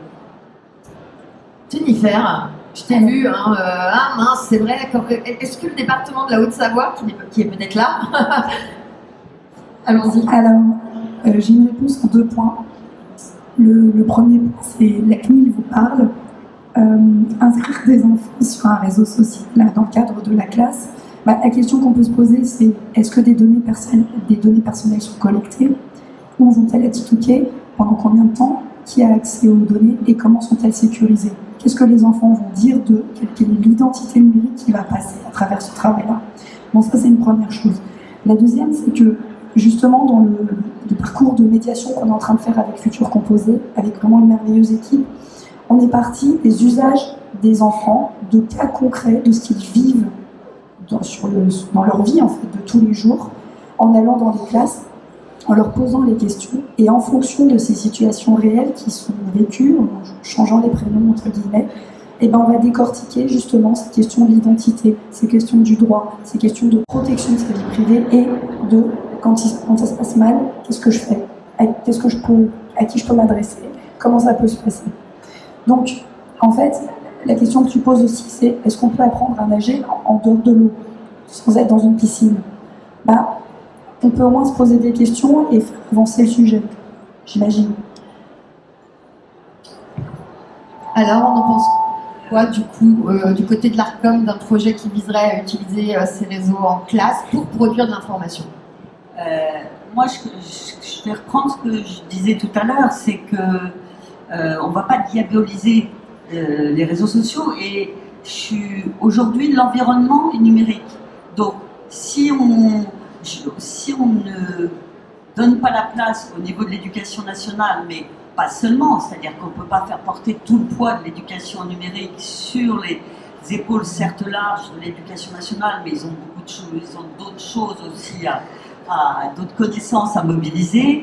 Jennifer, je t'ai vu, ah mince, c'est vrai, est-ce que le département de la Haute-Savoie, qui est peut-être là, allons-y. Alors, J'ai une réponse en 2 points. Le premier point, c'est la CNIL vous parle. Inscrire des enfants sur un réseau social dans le cadre de la classe, la question qu'on peut se poser, c'est est-ce que des données personnelles sont collectées? Où vont-elles être stockées? Pendant combien de temps? Qui a accès aux données et comment sont-elles sécurisées? Qu'est-ce que les enfants vont dire de quelle est l'identité numérique qui va passer à travers ce travail-là? Bon, ça, c'est une première chose. La deuxième, c'est que justement, dans le parcours de médiation qu'on est en train de faire avec Futur Composé, avec vraiment une merveilleuse équipe, on est parti des usages des enfants, de cas concrets, de ce qu'ils vivent dans leur vie en fait, de tous les jours, en allant dans les classes, en leur posant les questions, et en fonction de ces situations réelles qui sont vécues, en changeant les prénoms entre guillemets, et ben on va décortiquer justement ces questions de l'identité, ces questions du droit, ces questions de protection de sa vie privée et de quand ça se passe mal, qu'est-ce que je fais, à qui je peux m'adresser, comment ça peut se passer. Donc, en fait, la question que tu poses aussi, c'est est-ce qu'on peut apprendre à nager en dehors de l'eau, sans être dans une piscine? On peut au moins se poser des questions et faire avancer le sujet, j'imagine. Alors, on en pense quoi, du coup, du côté de l'ARCOM, d'un projet qui viserait à utiliser ces réseaux en classe pour produire de l'information? Moi, je vais reprendre ce que je disais tout à l'heure, c'est que on ne va pas diaboliser les réseaux sociaux et aujourd'hui l'environnement est numérique. Donc si on ne donne pas la place au niveau de l'éducation nationale, mais pas seulement, c'est-à-dire qu'on ne peut pas faire porter tout le poids de l'éducation numérique sur les épaules certes larges de l'éducation nationale, mais ils ont beaucoup de choses, ils ont d'autres choses aussi, d'autres connaissances à mobiliser.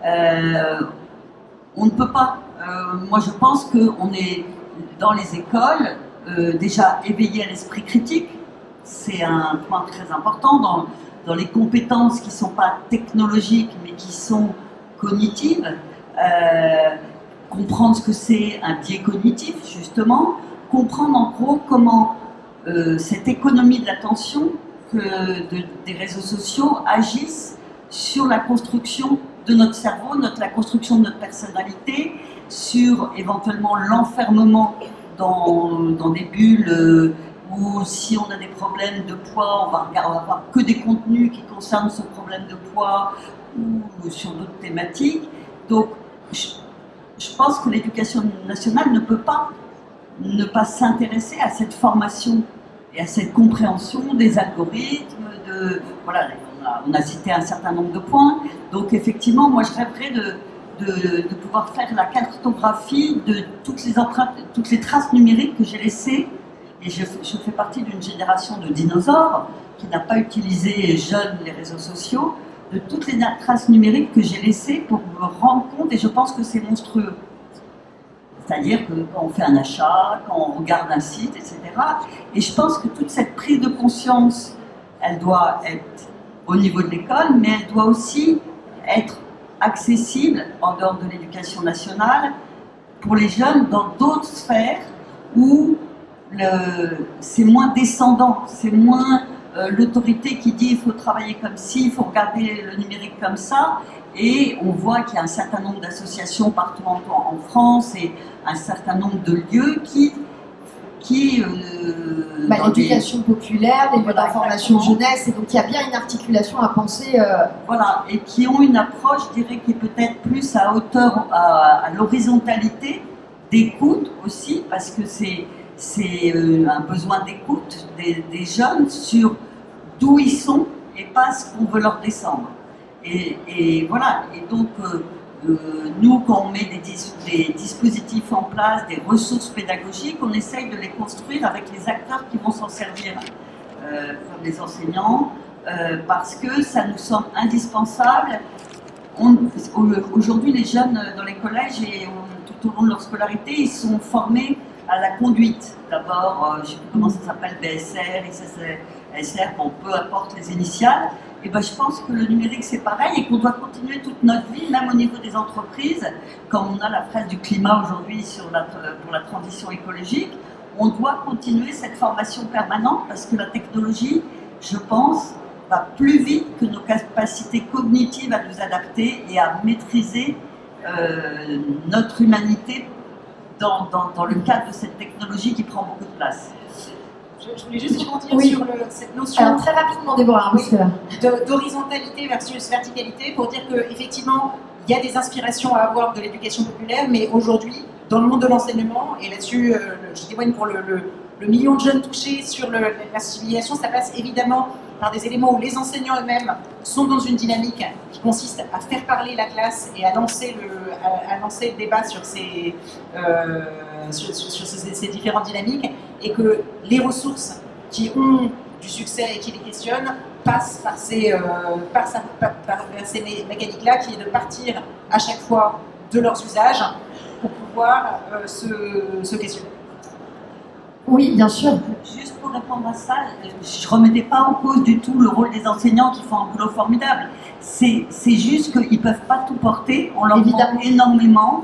On ne peut pas. Moi, je pense qu'on est dans les écoles déjà éveillé à l'esprit critique. C'est un point très important dans les compétences qui ne sont pas technologiques, mais qui sont cognitives. Comprendre ce que c'est un biais cognitif, justement. Comprendre en gros comment cette économie de l'attention des réseaux sociaux agissent sur la construction de notre cerveau, la construction de notre personnalité, sur éventuellement l'enfermement dans des bulles où si on a des problèmes de poids, on va avoir que des contenus qui concernent ce problème de poids ou sur d'autres thématiques. Donc, je pense que l'éducation nationale ne peut pas ne pas s'intéresser à cette formation et à cette compréhension des algorithmes, voilà, on a cité un certain nombre de points. Donc effectivement, moi je rêverais de pouvoir faire la cartographie de toutes les empreintes, toutes les traces numériques que j'ai laissées. Et je fais partie d'une génération de dinosaures qui n'a pas utilisé jeune les réseaux sociaux, de toutes les traces numériques que j'ai laissées pour me rendre compte, et je pense que c'est monstrueux. C'est-à-dire que quand on fait un achat, quand on regarde un site, etc. Et je pense que toute cette prise de conscience, elle doit être au niveau de l'école, mais elle doit aussi être accessible en dehors de l'éducation nationale pour les jeunes dans d'autres sphères où c'est moins descendant, c'est moins l'autorité qui dit il faut travailler comme ci, il faut regarder le numérique comme ça. Et on voit qu'il y a un certain nombre d'associations partout en France et un certain nombre de lieux qui l'éducation populaire, les lieux d'information jeunesse, et donc il y a bien une articulation à penser. Voilà, et qui ont une approche, je dirais, qui est peut-être plus à hauteur, à l'horizontalité, d'écoute aussi, parce que c'est un besoin d'écoute des jeunes sur d'où ils sont et pas ce qu'on veut leur descendre. Et voilà, et donc nous, quand on met des dispositifs en place, des ressources pédagogiques, on essaye de les construire avec les acteurs qui vont s'en servir, comme les enseignants, parce que ça nous semble indispensable. Aujourd'hui, les jeunes dans les collèges et tout au long de leur scolarité, ils sont formés à la conduite. D'abord, je ne sais plus comment ça s'appelle, BSR, SR, bon, peu importe les initiales. Et ben, je pense que le numérique c'est pareil et qu'on doit continuer toute notre vie, même au niveau des entreprises, comme on a la presse du climat aujourd'hui pour la transition écologique, on doit continuer cette formation permanente parce que la technologie, je pense, va plus vite que nos capacités cognitives à nous adapter et à maîtriser notre humanité dans le cadre de cette technologie qui prend beaucoup de place. Je voulais juste rebondir sur cette notion. Alors, très rapidement, Déborah, d'horizontalité versus verticalité, pour dire qu'effectivement, il y a des inspirations à avoir de l'éducation populaire, mais aujourd'hui, dans le monde de l'enseignement, et là-dessus, je témoigne pour le million de jeunes touchés sur la sensibilisation, ça passe évidemment par des éléments où les enseignants eux-mêmes sont dans une dynamique qui consiste à faire parler la classe et à lancer le débat sur ces différentes dynamiques, et que les ressources qui ont du succès et qui les questionnent passent par ces mécaniques-là, qui est de partir à chaque fois de leurs usages pour pouvoir se questionner. Oui, bien sûr. Juste pour répondre à ça, je ne remettais pas en cause du tout le rôle des enseignants qui font un boulot formidable. C'est juste qu'ils ne peuvent pas tout porter, on leur demande énormément.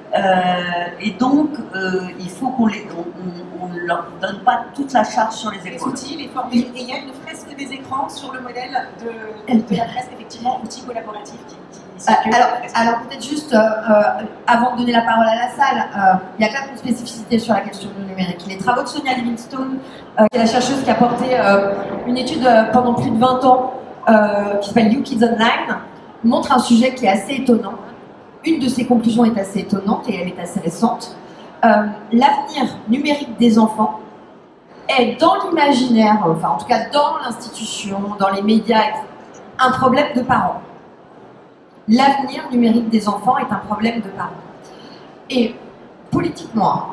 Et donc, il faut qu'on ne leur donne pas toute la charge sur les épaules. Les outils, les formules. Et il y a une fresque des écrans sur le modèle de la fresque, effectivement, outils collaboratifs qui alors peut-être juste, avant de donner la parole à la salle, il y a quand même une spécificité sur la question du numérique. Les travaux de Sonia Livingstone, qui est la chercheuse qui a porté une étude pendant plus de 20 ans, qui s'appelle You Kids Online, montre un sujet qui est assez étonnant. Une de ses conclusions est assez étonnante et elle est assez récente. L'avenir numérique des enfants est dans l'imaginaire, enfin en tout cas dans l'institution, dans les médias, un problème de parents. L'avenir numérique des enfants est un problème de parents. Et politiquement,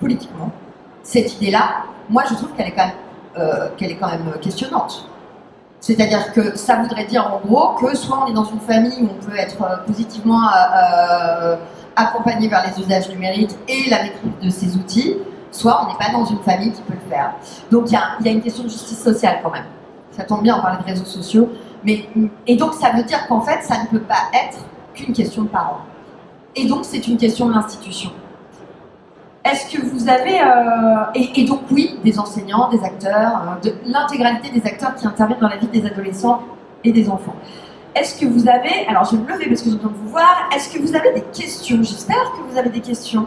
cette idée-là, moi je trouve qu'elle est quand même questionnante. C'est-à-dire que ça voudrait dire en gros que soit on est dans une famille où on peut être positivement accompagné vers les usages numériques et la maîtrise de ces outils, soit on n'est pas dans une famille qui peut le faire. Donc il y a une question de justice sociale quand même. Ça tombe bien, on parlait de réseaux sociaux. Et donc ça veut dire qu'en fait ça ne peut pas être qu'une question de parents. Et donc c'est une question de l'institution. Est-ce que vous avez... et donc oui, des enseignants, des acteurs, de l'intégralité des acteurs qui interviennent dans la vie des adolescents et des enfants. Est-ce que vous avez... Alors je vais me lever parce que j'entends vous voir. Est-ce que vous avez des questions? J'espère que vous avez des questions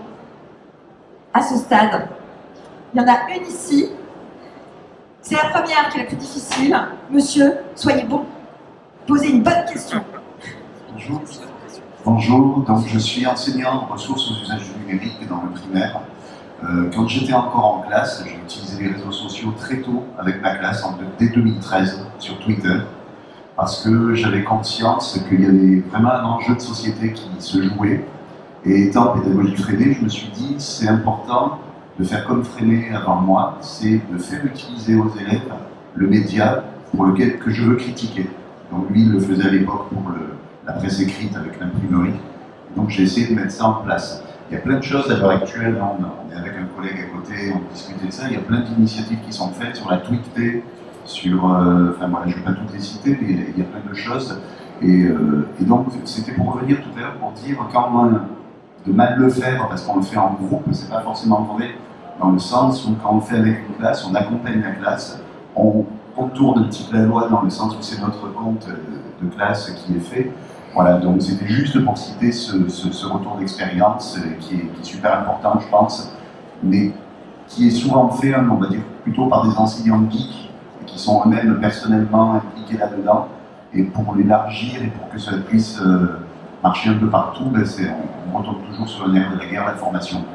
à ce stade. Il y en a une ici. C'est la première qui est la plus difficile. Monsieur, soyez bon. Posez une bonne question. Bonjour. Bonjour, donc je suis enseignant en ressources aux usages du numérique dans le primaire. Quand j'étais encore en classe, j'ai utilisé les réseaux sociaux très tôt avec ma classe, dès 2013, sur Twitter, parce que j'avais conscience qu'il y avait vraiment un enjeu de société qui se jouait. Et étant pédagogie Freinet, je me suis dit c'est important de faire comme Freinet avant moi, c'est de faire utiliser aux élèves le média que je veux critiquer. Donc lui, il le faisait à l'époque pour la presse écrite avec l'imprimerie. Donc j'ai essayé de mettre ça en place. Il y a plein de choses à l'heure actuelle, on est avec un collègue à côté, on discutait de ça, il y a plein d'initiatives qui sont faites sur la TweetPay, sur, enfin voilà, je ne vais pas toutes les citer, mais il y a plein de choses. Et donc c'était pour revenir tout à l'heure pour dire quand de mal le faire, parce qu'on le fait en groupe, c'est pas forcément vrai, dans le sens où quand on le fait avec une classe, on accompagne la classe, on contourne un petit peu la loi dans le sens où c'est notre compte de classe qui est fait. Voilà, donc c'était juste pour citer ce retour d'expérience qui est super important, je pense, mais qui est souvent fait, on va dire, plutôt par des enseignants geeks, qui sont eux-mêmes personnellement impliqués là-dedans, et pour l'élargir et pour que ça puisse marcher un peu partout, ben on retombe toujours sur le nerf de la guerre, la formation.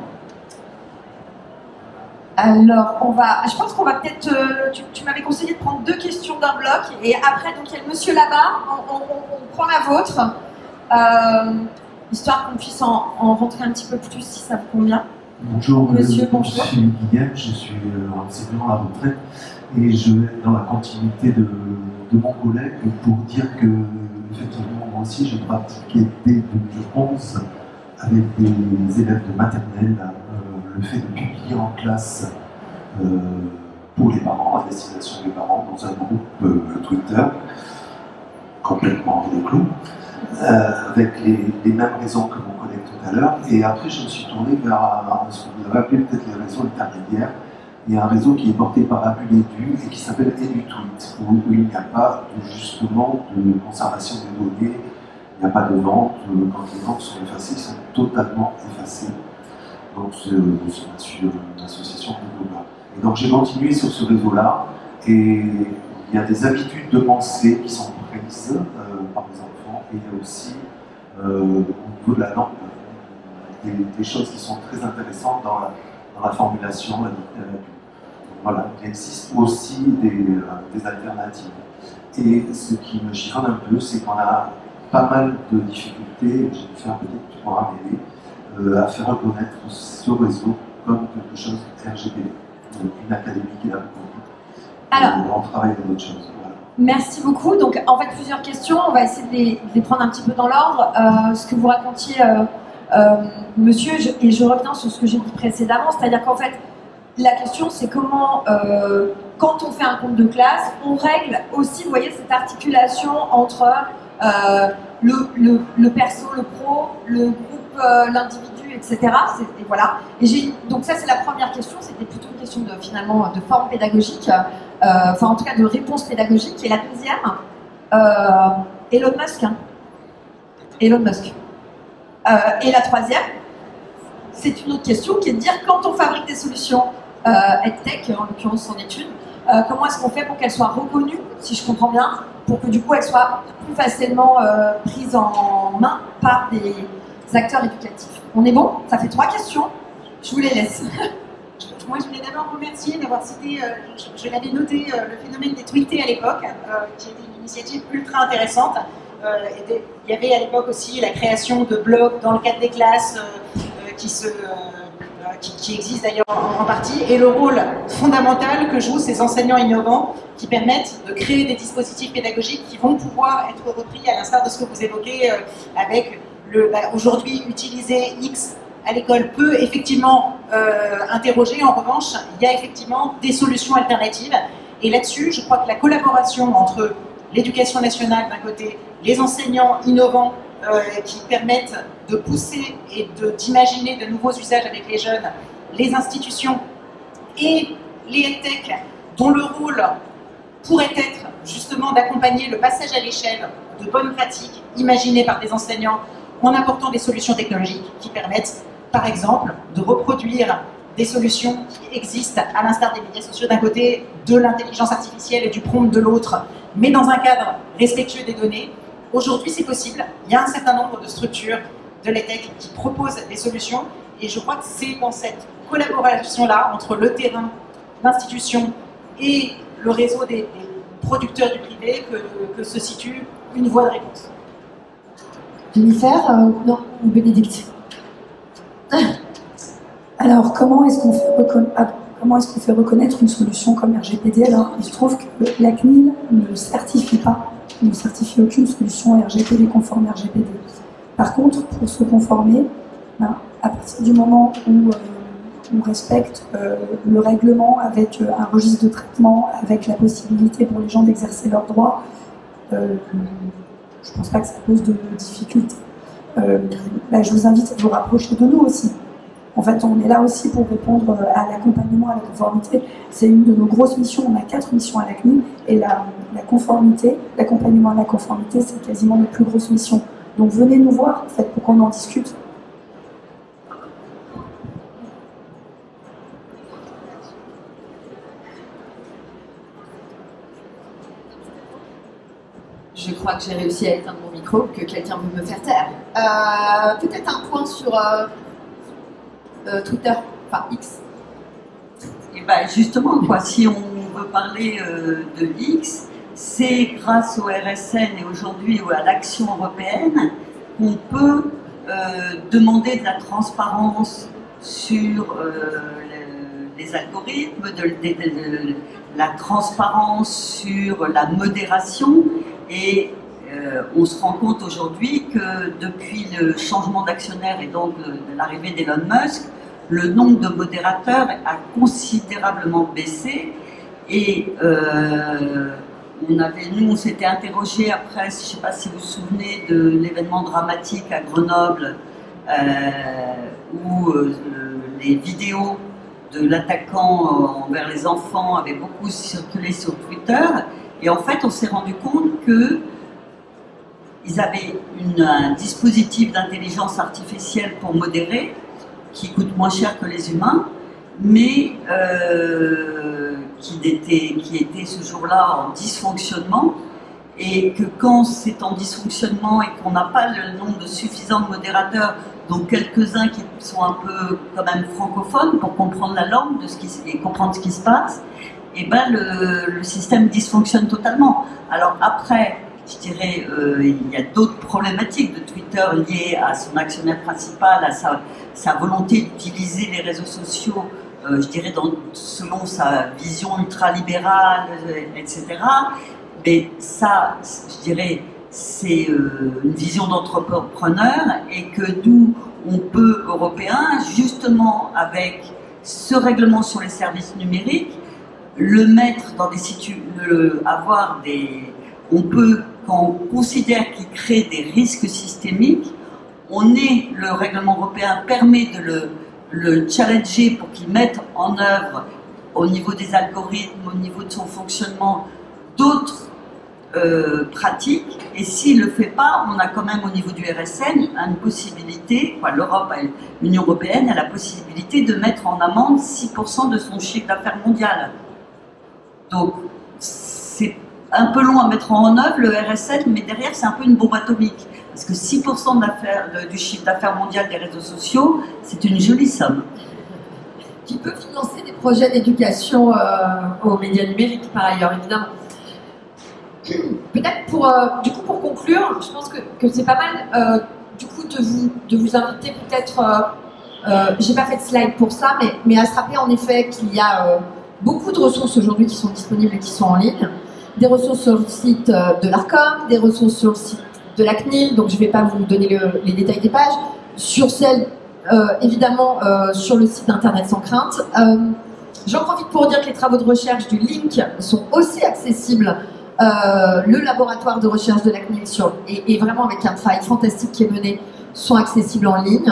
Alors, je pense qu'on va peut-être, tu m'avais conseillé de prendre 2 questions d'un bloc, et après, donc il y a le monsieur là-bas, on prend la vôtre, histoire qu'on puisse en rentrer un petit peu plus, si ça vous convient. Bonjour, monsieur, bonjour. Je suis Guillaume, je suis enseignant à la retraite, et je vais être dans la continuité de mon collègue pour dire que, effectivement, moi aussi, j'ai pratiqué dès 2011 avec des élèves de maternelle, le fait de publier en classe pour les parents, à destination des parents, dans un groupe Twitter, complètement ridicule, avec les mêmes raisons que mon collègue tout à l'heure. Et après, je me suis tourné vers ce que vous avez appelé peut-être les réseaux intermédiaires. il y a un réseau qui est porté par Amuledu et qui s'appelle EduTweet, où il n'y a pas justement de conservation des données, il n'y a pas de vente. Quand les ventes sont effacées, ils sont totalement effacés. Donc c'est une association de Google. Et donc j'ai continué sur ce réseau-là, et il y a des habitudes de pensée qui sont prises par les enfants, et il y a aussi au niveau de la langue des choses qui sont très intéressantes dans la formulation, la littérature. Voilà, il existe aussi des alternatives. Et ce qui me chiffonne un peu, c'est qu'on a pas mal de difficultés, j'ai fait un petit que tu pourras m'aider, à faire reconnaître ce réseau comme quelque chose RGPD, une académie qui a beaucoup. Alors, on travaille avec d'autres choses. Voilà. Merci beaucoup. Donc, en fait, plusieurs questions. On va essayer de les prendre un petit peu dans l'ordre. Ce que vous racontiez, monsieur, et je reviens sur ce que j'ai dit précédemment, c'est-à-dire qu'en fait, la question, c'est comment, quand on fait un compte de classe, on règle aussi, vous voyez, cette articulation entre le perso, le pro, le groupe, l'individu, etc. Et voilà. Donc ça, c'est la première question. C'était plutôt une question finalement de forme pédagogique, enfin en tout cas de réponse pédagogique. Et la deuxième, Elon Musk. Hein. Elon Musk. Et la troisième, c'est une autre question qui est de dire quand on fabrique des solutions EdTech, en l'occurrence son étude, comment est-ce qu'on fait pour qu'elles soient reconnues, si je comprends bien, pour que du coup elles soient plus facilement prises en main par des acteurs éducatifs. On est bon? Ça fait 3 questions. Je vous les laisse. Moi, je voulais d'abord remercier d'avoir cité, je l'avais noté, le phénomène des tweetés à l'époque, qui était une initiative ultra intéressante. Il y avait à l'époque aussi la création de blogs dans le cadre des classes qui existent d'ailleurs en partie, et le rôle fondamental que jouent ces enseignants innovants qui permettent de créer des dispositifs pédagogiques qui vont pouvoir être repris à l'instar de ce que vous évoquez avec aujourd'hui utiliser X à l'école peut effectivement interroger. En revanche, il y a effectivement des solutions alternatives. Et là-dessus, je crois que la collaboration entre l'éducation nationale d'un côté, les enseignants innovants qui permettent de pousser et d'imaginer de nouveaux usages avec les jeunes, les institutions et les EdTech, dont le rôle pourrait être justement d'accompagner le passage à l'échelle de bonnes pratiques imaginées par des enseignants en apportant des solutions technologiques qui permettent, par exemple, de reproduire des solutions qui existent à l'instar des médias sociaux d'un côté, de l'intelligence artificielle et du prompt de l'autre, mais dans un cadre respectueux des données. Aujourd'hui, c'est possible. Il y a un certain nombre de structures de l'EdTech qui proposent des solutions, et je crois que c'est dans cette collaboration-là entre le terrain, l'institution et le réseau des producteurs du privé que se situe une voie de réponse. Jennifer, non, ou Bénédicte. Alors, comment est-ce qu'on fait reconnaître une solution comme RGPD? Alors, il se trouve que la CNIL ne certifie aucune solution RGPD conforme RGPD. Par contre, pour se conformer, à partir du moment où on respecte le règlement avec un registre de traitement, avec la possibilité pour les gens d'exercer leurs droits, je ne pense pas que ça pose de difficultés. Je vous invite à vous rapprocher de nous aussi. En fait, on est là aussi pour répondre à l'accompagnement à la conformité. C'est une de nos grosses missions. On a 4 missions à la CNIL, et la conformité, l'accompagnement à la conformité, c'est quasiment notre plus grosse mission. Donc venez nous voir, en fait, pour qu'on en discute. Je crois que j'ai réussi à éteindre mon micro, que quelqu'un veut me faire taire. Peut-être un point sur Twitter, enfin X. Et ben justement, quoi, si on veut parler de X, c'est grâce au RSN et aujourd'hui à l'action européenne qu'on peut demander de la transparence sur les algorithmes, de la transparence sur la modération. Et on se rend compte aujourd'hui que depuis le changement d'actionnaire et donc de l'arrivée d'Elon Musk, le nombre de modérateurs a considérablement baissé. Et on s'était interrogé après, je ne sais pas si vous vous souvenez de l'événement dramatique à Grenoble, où les vidéos de l'attaquant envers les enfants avait beaucoup circulé sur Twitter. Et en fait, on s'est rendu compte que ils avaient un dispositif d'intelligence artificielle pour modérer, qui coûte moins cher que les humains, mais qui était ce jour-là en dysfonctionnement, et que quand c'est en dysfonctionnement et qu'on n'a pas le nombre suffisant de modérateurs, donc quelques-uns qui sont un peu quand même francophones pour comprendre la langue et comprendre ce qui se passe, et ben le système dysfonctionne totalement. Alors après, je dirais, il y a d'autres problématiques de Twitter liées à son actionnaire principal, à sa volonté d'utiliser les réseaux sociaux, je dirais, selon sa vision ultralibérale, etc. Mais ça, je dirais, c'est une vision d'entrepreneur, et que nous, on peut, Européens, justement avec ce règlement sur les services numériques, le mettre dans des situations, on peut, quand on considère qu'il crée des risques systémiques, le règlement européen permet de le challenger pour qu'il mette en œuvre, au niveau des algorithmes, au niveau de son fonctionnement, d'autres pratiques. Et s'il ne le fait pas, on a quand même au niveau du RSN une possibilité, l'Union européenne a la possibilité de mettre en amende 6% de son chiffre d'affaires mondial. Donc c'est un peu long à mettre en œuvre le RSN, mais derrière c'est un peu une bombe atomique, parce que 6% du chiffre d'affaires mondial des réseaux sociaux, c'est une jolie somme. Qui peut financer des projets d'éducation aux médias numériques par ailleurs, évidemment. Peut-être pour conclure, je pense que c'est pas mal de vous inviter peut-être, j'ai pas fait de slide pour ça, mais à se rappeler en effet qu'il y a beaucoup de ressources aujourd'hui qui sont disponibles et qui sont en ligne. Des ressources sur le site de l'ARCOM, des ressources sur le site de la CNIL, donc je ne vais pas vous donner les détails des pages, sur celle, évidemment, sur le site d'Internet sans crainte. J'en profite pour dire que les travaux de recherche du LINC sont aussi accessibles. Le laboratoire de recherche de la CNIL et vraiment avec un travail fantastique qui est mené, sont accessibles en ligne.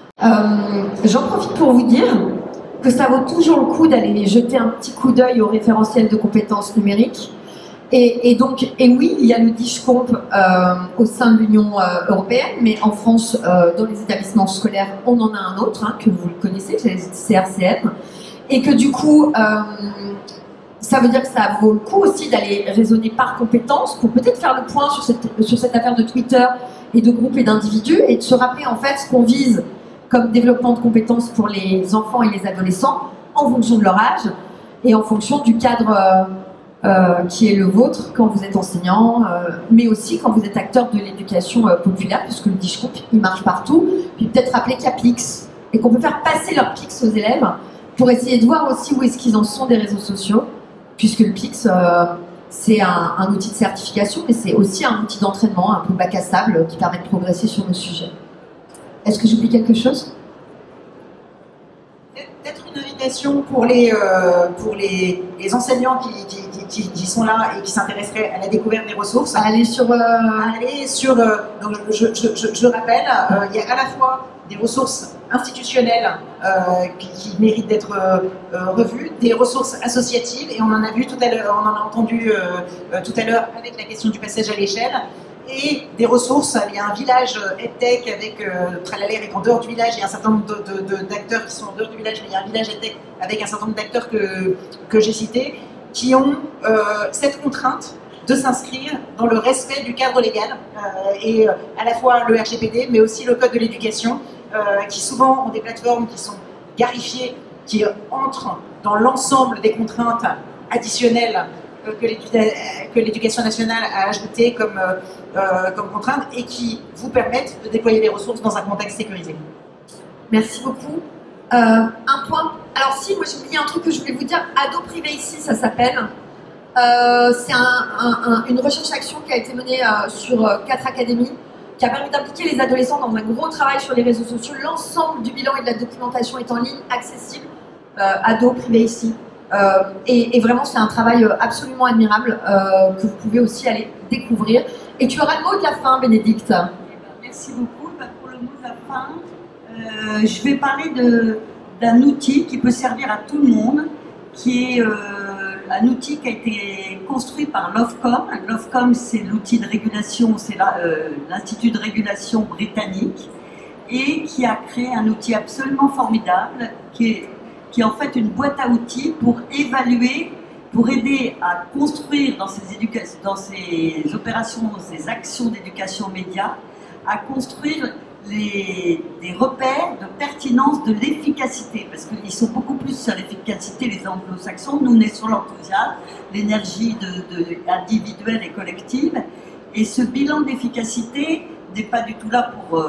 J'en profite pour vous dire que ça vaut toujours le coup d'aller jeter un petit coup d'œil au référentiel de compétences numériques. Et oui, il y a le DIGCOMP au sein de l'Union européenne, mais en France, dans les établissements scolaires, on en a un autre, que vous le connaissez, c'est le CRCM, et que du coup, ça veut dire que ça vaut le coup aussi d'aller raisonner par compétences pour peut-être faire le point sur cette affaire de Twitter et de groupes et d'individus, et de se rappeler en fait ce qu'on vise comme développement de compétences pour les enfants et les adolescents en fonction de leur âge et en fonction du cadre qui est le vôtre quand vous êtes enseignant, mais aussi quand vous êtes acteur de l'éducation populaire, puisque le DIGCOMP, il marche partout. Puis peut-être rappeler qu'il y a PIX, et qu'on peut faire passer leur PIX aux élèves pour essayer de voir aussi où est-ce qu'ils en sont des réseaux sociaux, puisque le PIX, c'est un outil de certification, mais c'est aussi un outil d'entraînement, un peu bac à sable, qui permet de progresser sur le sujet. Est-ce que j'oublie quelque chose ? Peut-être une invitation pour les enseignants qui sont là et qui s'intéresseraient à la découverte des ressources. Aller sur... donc je rappelle, il y a à la fois des ressources institutionnelles qui méritent d'être revues, des ressources associatives, et on en a vu tout à l'heure, on en a entendu tout à l'heure avec la question du passage à l'échelle, et des ressources. Il y a un village EdTech avec Tralalaire, et en dehors du village, il y a un certain nombre d'acteurs qui sont en dehors du village, mais il y a un village EdTech avec un certain nombre d'acteurs que j'ai cités, qui ont cette contrainte de s'inscrire dans le respect du cadre légal, et à la fois le RGPD, mais aussi le Code de l'éducation, qui souvent ont des plateformes qui sont garifiées, qui entrent dans l'ensemble des contraintes additionnelles que l'éducation nationale a ajoutées comme contraintes, et qui vous permettent de déployer des ressources dans un contexte sécurisé. Merci beaucoup. Un point. Alors si, moi j'ai oublié un truc que je voulais vous dire. Ado Privacy, ça s'appelle. C'est une recherche-action qui a été menée sur 4 académies, qui a permis d'impliquer les adolescents dans un gros travail sur les réseaux sociaux. L'ensemble du bilan et de la documentation est en ligne, accessible. Ado Privacy. Et vraiment, c'est un travail absolument admirable que vous pouvez aussi aller découvrir. Et tu auras le mot de la fin, Bénédicte. Merci beaucoup. Pour le mot de la fin, je vais parler d'un outil qui peut servir à tout le monde, qui est un outil qui a été construit par l'Ofcom. L'Ofcom, c'est l'outil de régulation, c'est l'Institut de régulation britannique, et qui a créé un outil absolument formidable, qui est en fait une boîte à outils pour évaluer, pour aider à construire dans ces opérations, ces actions d'éducation média, à construire des repères de pertinence de l'efficacité, parce qu'ils sont beaucoup plus sur l'efficacité, les anglo-saxons. Nous, on est sur l'enthousiasme, l'énergie individuelle et collective, et ce bilan d'efficacité n'est pas du tout là pour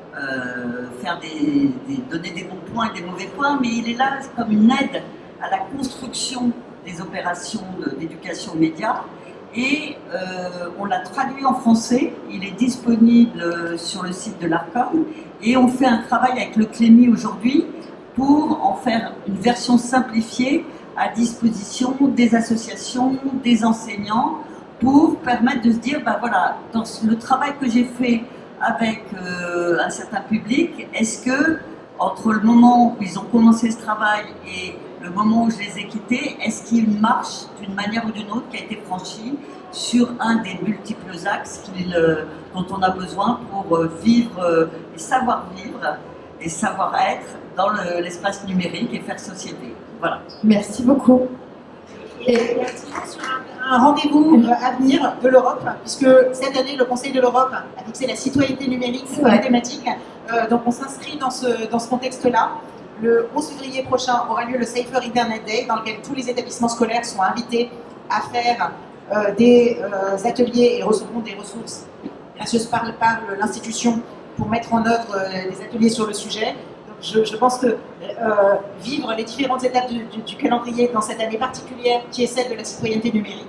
donner des bons points et des mauvais points, mais il est là comme une aide à la construction des opérations d'éducation média. Et on l'a traduit en français, il est disponible sur le site de l'Arcom, et on fait un travail avec le Clémy aujourd'hui pour en faire une version simplifiée à disposition des associations, des enseignants, pour permettre de se dire, ben voilà, dans le travail que j'ai fait avec un certain public, est-ce que entre le moment où ils ont commencé ce travail et le moment où je les ai quittés, est-ce qu'il marche d'une manière ou d'une autre, qui a été franchi sur un des multiples axes dont on a besoin pour vivre et savoir-vivre et savoir-être dans l'espace numérique et faire société. Voilà. Merci beaucoup. Et sur un rendez-vous à venir de l'Europe, puisque cette année, le Conseil de l'Europe a fixé la citoyenneté numérique comme la thématique. Donc on s'inscrit dans ce contexte-là. Le 11 février prochain aura lieu le Safer Internet Day, dans lequel tous les établissements scolaires sont invités à faire des ateliers et recevront des ressources gracieuses par l'institution pour mettre en œuvre des ateliers sur le sujet. Donc je pense que vivre les différentes étapes du calendrier dans cette année particulière qui est celle de la citoyenneté numérique,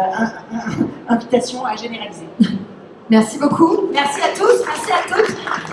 invitation à généraliser. Merci beaucoup. Merci à tous. Merci à toutes.